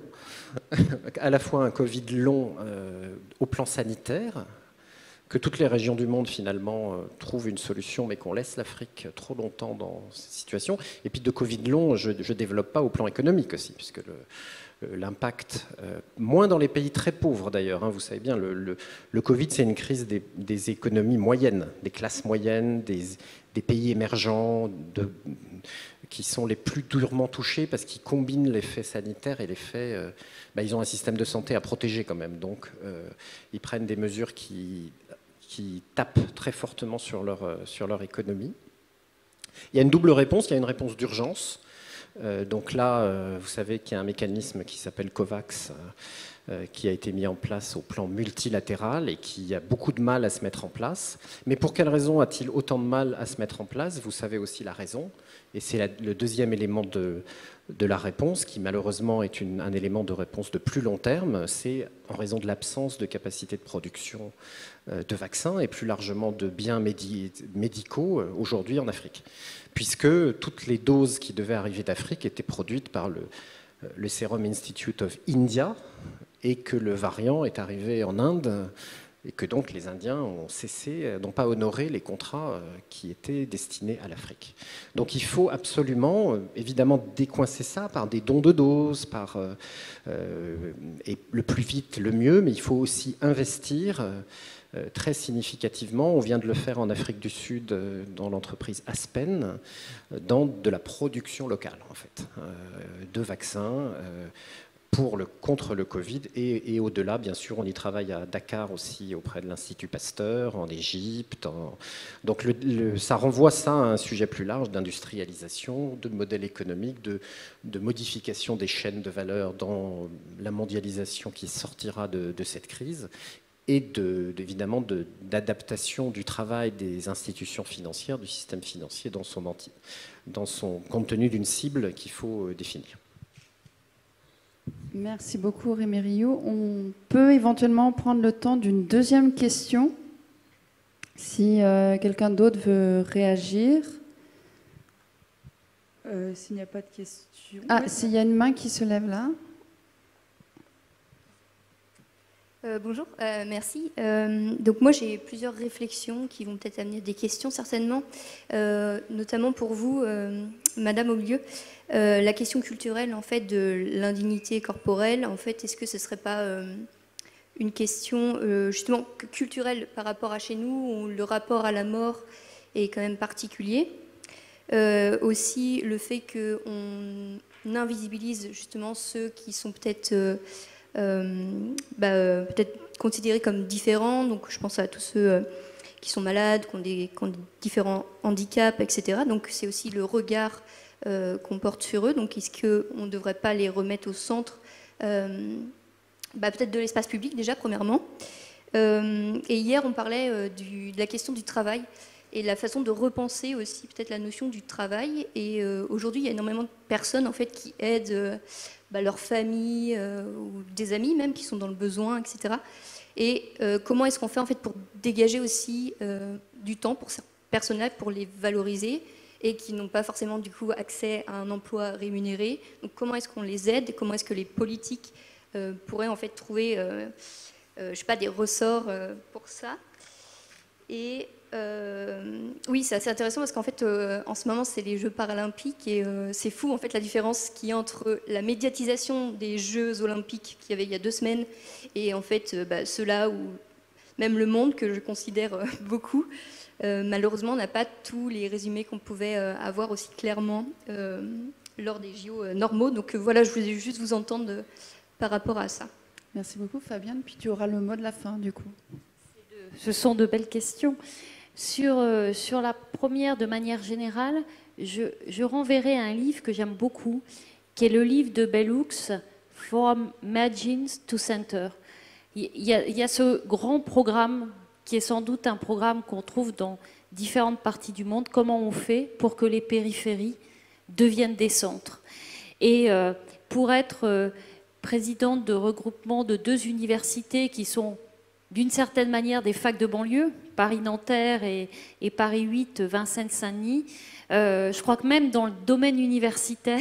à la fois un Covid long euh, au plan sanitaire, que toutes les régions du monde finalement euh, trouvent une solution, mais qu'on laisse l'Afrique trop longtemps dans cette situation, et puis de Covid long, je ne développe pas au plan économique aussi, puisque le, l'impact, euh, moins dans les pays très pauvres d'ailleurs, hein, vous savez bien, le, le, le Covid c'est une crise des, des économies moyennes, des classes moyennes, des, des pays émergents, de, qui sont les plus durement touchés parce qu'ils combinent l'effet sanitaire et l'effet... Euh, bah, ils ont un système de santé à protéger quand même, donc euh, ils prennent des mesures qui, qui tapent très fortement sur leur, sur leur économie. Il y a une double réponse, il y a une réponse d'urgence. Euh, donc là, euh, vous savez qu'il y a un mécanisme qui s'appelle COVAX, euh, qui a été mis en place au plan multilatéral et qui a beaucoup de mal à se mettre en place. Mais pour quelle raison a-t-il autant de mal à se mettre en place? Vous savez aussi la raison. Et c'est la, le deuxième élément de, de la réponse, qui malheureusement est une, un élément de réponse de plus long terme, c'est en raison de l'absence de capacité de production euh, de vaccins et plus largement de biens médi médicaux euh, aujourd'hui en Afrique. Puisque toutes les doses qui devaient arriver d'Afrique étaient produites par le, le Serum Institute of India et que le variant est arrivé en Inde et que donc les Indiens ont cessé, n'ont pas honoré les contrats qui étaient destinés à l'Afrique. Donc il faut absolument, évidemment, décoincer ça par des dons de doses, par, euh, et le plus vite le mieux, mais il faut aussi investir euh, très significativement. On vient de le faire en Afrique du Sud euh, dans l'entreprise Aspen, dans de la production locale, en fait, euh, de vaccins, euh, pour le, contre le Covid et, et au-delà, bien sûr, on y travaille à Dakar aussi auprès de l'Institut Pasteur, en Égypte. En... Donc le, le, ça renvoie ça à un sujet plus large d'industrialisation, de modèle économique, de, de modification des chaînes de valeur dans la mondialisation qui sortira de, de cette crise et de, évidemment de, d'adaptation du travail des institutions financières, du système financier dans son, anti, dans son compte tenu d'une cible qu'il faut définir. Merci beaucoup, Rémi Rioux. On peut éventuellement prendre le temps d'une deuxième question, si euh, quelqu'un d'autre veut réagir. Euh, s'il n'y a pas de questions... Ah, s'il y a une main qui se lève là. Euh, bonjour, euh, merci. Euh, donc moi j'ai plusieurs réflexions qui vont peut-être amener des questions certainement, euh, notamment pour vous, euh, Madame Aulieu. Euh, la question culturelle en fait de l'indignité corporelle, en fait, est-ce que ce serait pas euh, une question euh, justement culturelle par rapport à chez nous, où le rapport à la mort est quand même particulier. Euh, aussi le fait qu'on invisibilise justement ceux qui sont peut-être euh, euh, bah, euh, peut-être considérés comme différents. Donc je pense à tous ceux euh, qui sont malades, qui ont, des, qui ont des différents handicaps, et cetera. Donc c'est aussi le regard euh, qu'on porte sur eux. Donc est-ce qu'on ne devrait pas les remettre au centre euh, bah, peut-être de l'espace public déjà, premièrement. Euh, et hier, on parlait euh, du, de la question du travail et la façon de repenser aussi peut-être la notion du travail. Et euh, aujourd'hui, il y a énormément de personnes en fait, qui aident euh, bah, leur famille euh, ou des amis même qui sont dans le besoin, et cetera. Et euh, comment est-ce qu'on fait en fait, pour dégager aussi euh, du temps pour ces personnes-là, pour les valoriser et qui n'ont pas forcément du coup accès à un emploi rémunéré. Donc comment est-ce qu'on les aide? Comment est-ce que les politiques euh, pourraient en fait trouver euh, euh, je sais pas, des ressorts euh, pour ça? Et euh, oui, c'est assez intéressant parce qu'en fait, euh, en ce moment, c'est les Jeux paralympiques et euh, c'est fou en fait la différence qu'il y a entre la médiatisation des Jeux olympiques qu'il y avait il y a deux semaines et en fait euh, bah, ceux-là où même Le Monde, que je considère euh, beaucoup, euh, malheureusement n'a pas tous les résumés qu'on pouvait euh, avoir aussi clairement euh, lors des J O euh, normaux. Donc euh, voilà, je voulais juste vous entendre euh, par rapport à ça. Merci beaucoup Fabienne, puis tu auras le mot de la fin du coup. Ce sont de belles questions. Sur, euh, sur la première, de manière générale, je, je renverrai un livre que j'aime beaucoup, qui est le livre de Bell Hooks, From Margins to Center. Il y, a, il y a ce grand programme, qui est sans doute un programme qu'on trouve dans différentes parties du monde, comment on fait pour que les périphéries deviennent des centres. Et euh, pour être euh, présidente de regroupement de deux universités qui sont d'une certaine manière des facs de banlieue, Paris-Nanterre et, et Paris huit, Vincennes-Saint-Denis, euh, je crois que même dans le domaine universitaire,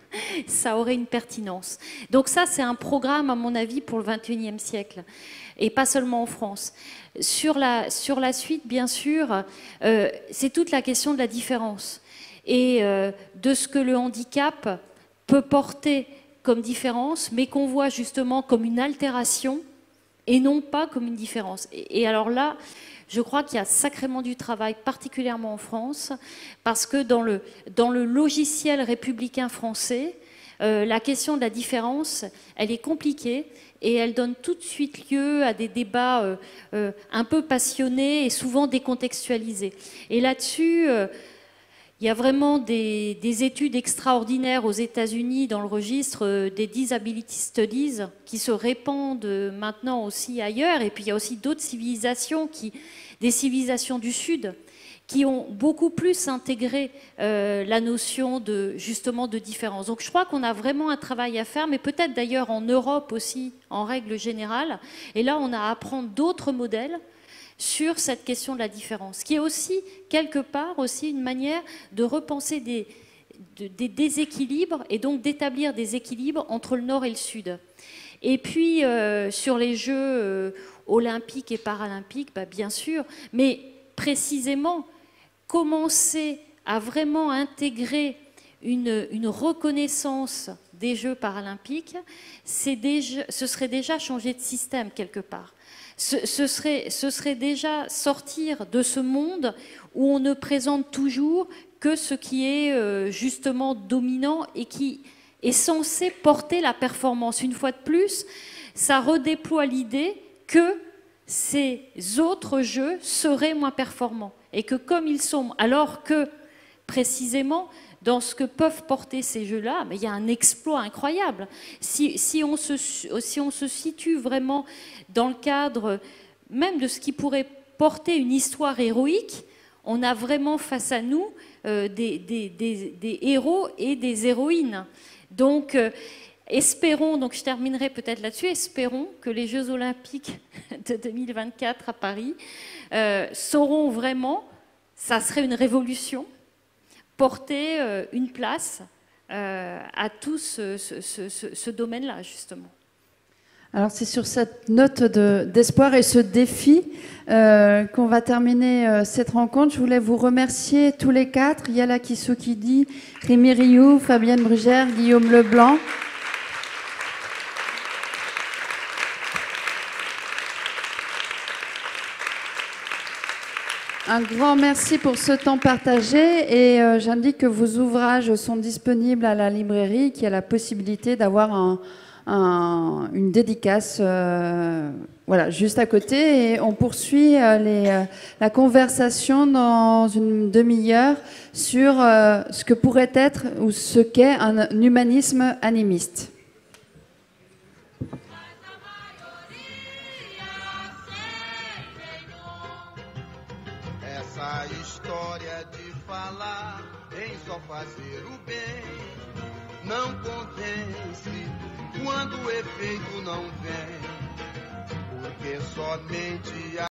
ça aurait une pertinence. Donc ça, c'est un programme, à mon avis, pour le vingt et unième siècle, et pas seulement en France. Sur la, sur la suite, bien sûr, euh, c'est toute la question de la différence et euh, de ce que le handicap peut porter comme différence, mais qu'on voit justement comme une altération et non pas comme une différence. Et, et alors là, je crois qu'il y a sacrément du travail, particulièrement en France, parce que dans le, dans le logiciel républicain français, euh, la question de la différence, elle est compliquée et elle donne tout de suite lieu à des débats euh, euh, un peu passionnés et souvent décontextualisés. Et là-dessus, euh, il y a vraiment des, des études extraordinaires aux États-Unis dans le registre des Disability Studies qui se répandent maintenant aussi ailleurs. Et puis il y a aussi d'autres civilisations, qui, des civilisations du Sud, qui ont beaucoup plus intégré euh, la notion de, justement de différence. Donc je crois qu'on a vraiment un travail à faire, mais peut-être d'ailleurs en Europe aussi, en règle générale. Et là, on a à apprendre d'autres modèles sur cette question de la différence, qui est aussi, quelque part, aussi une manière de repenser des, de, des déséquilibres et donc d'établir des équilibres entre le Nord et le Sud. Et puis, euh, sur les Jeux euh, olympiques et paralympiques, bah, bien sûr, mais précisément, commencer à vraiment intégrer une, une reconnaissance des Jeux paralympiques, c'est déjà, ce serait déjà changer de système, quelque part. Ce, ce, serait, ce serait déjà sortir de ce monde où on ne présente toujours que ce qui est euh, justement dominant et qui est censé porter la performance. Une fois de plus, ça redéploie l'idée que ces autres jeux seraient moins performants et que comme ils sont, alors que précisément dans ce que peuvent porter ces jeux-là, mais il y a un exploit incroyable. Si, si, on se, si on se situe vraiment dans le cadre même de ce qui pourrait porter une histoire héroïque, on a vraiment face à nous euh, des, des, des, des héros et des héroïnes. Donc, euh, espérons, donc je terminerai peut-être là-dessus, espérons que les Jeux Olympiques de deux mille vingt-quatre à Paris euh, sauront vraiment, ça serait une révolution, porter euh, une place euh, à tout ce, ce, ce, ce domaine-là, justement. Alors c'est sur cette note de, d'espoir et ce défi euh, qu'on va terminer euh, cette rencontre. Je voulais vous remercier tous les quatre, Yala Kisokidi, Rémi Rioux, Fabienne Brugère, Guillaume Leblanc. Un grand merci pour ce temps partagé et euh, j'indique que vos ouvrages sont disponibles à la librairie, qui a la possibilité d'avoir un un, une dédicace euh, voilà, juste à côté. Et on poursuit euh, les, euh, la conversation dans une demi-heure sur euh, ce que pourrait être ou ce qu'est un humanisme animiste. Essa história de falar em só fazer o bem não convence quando o efeito não vem, porque somente a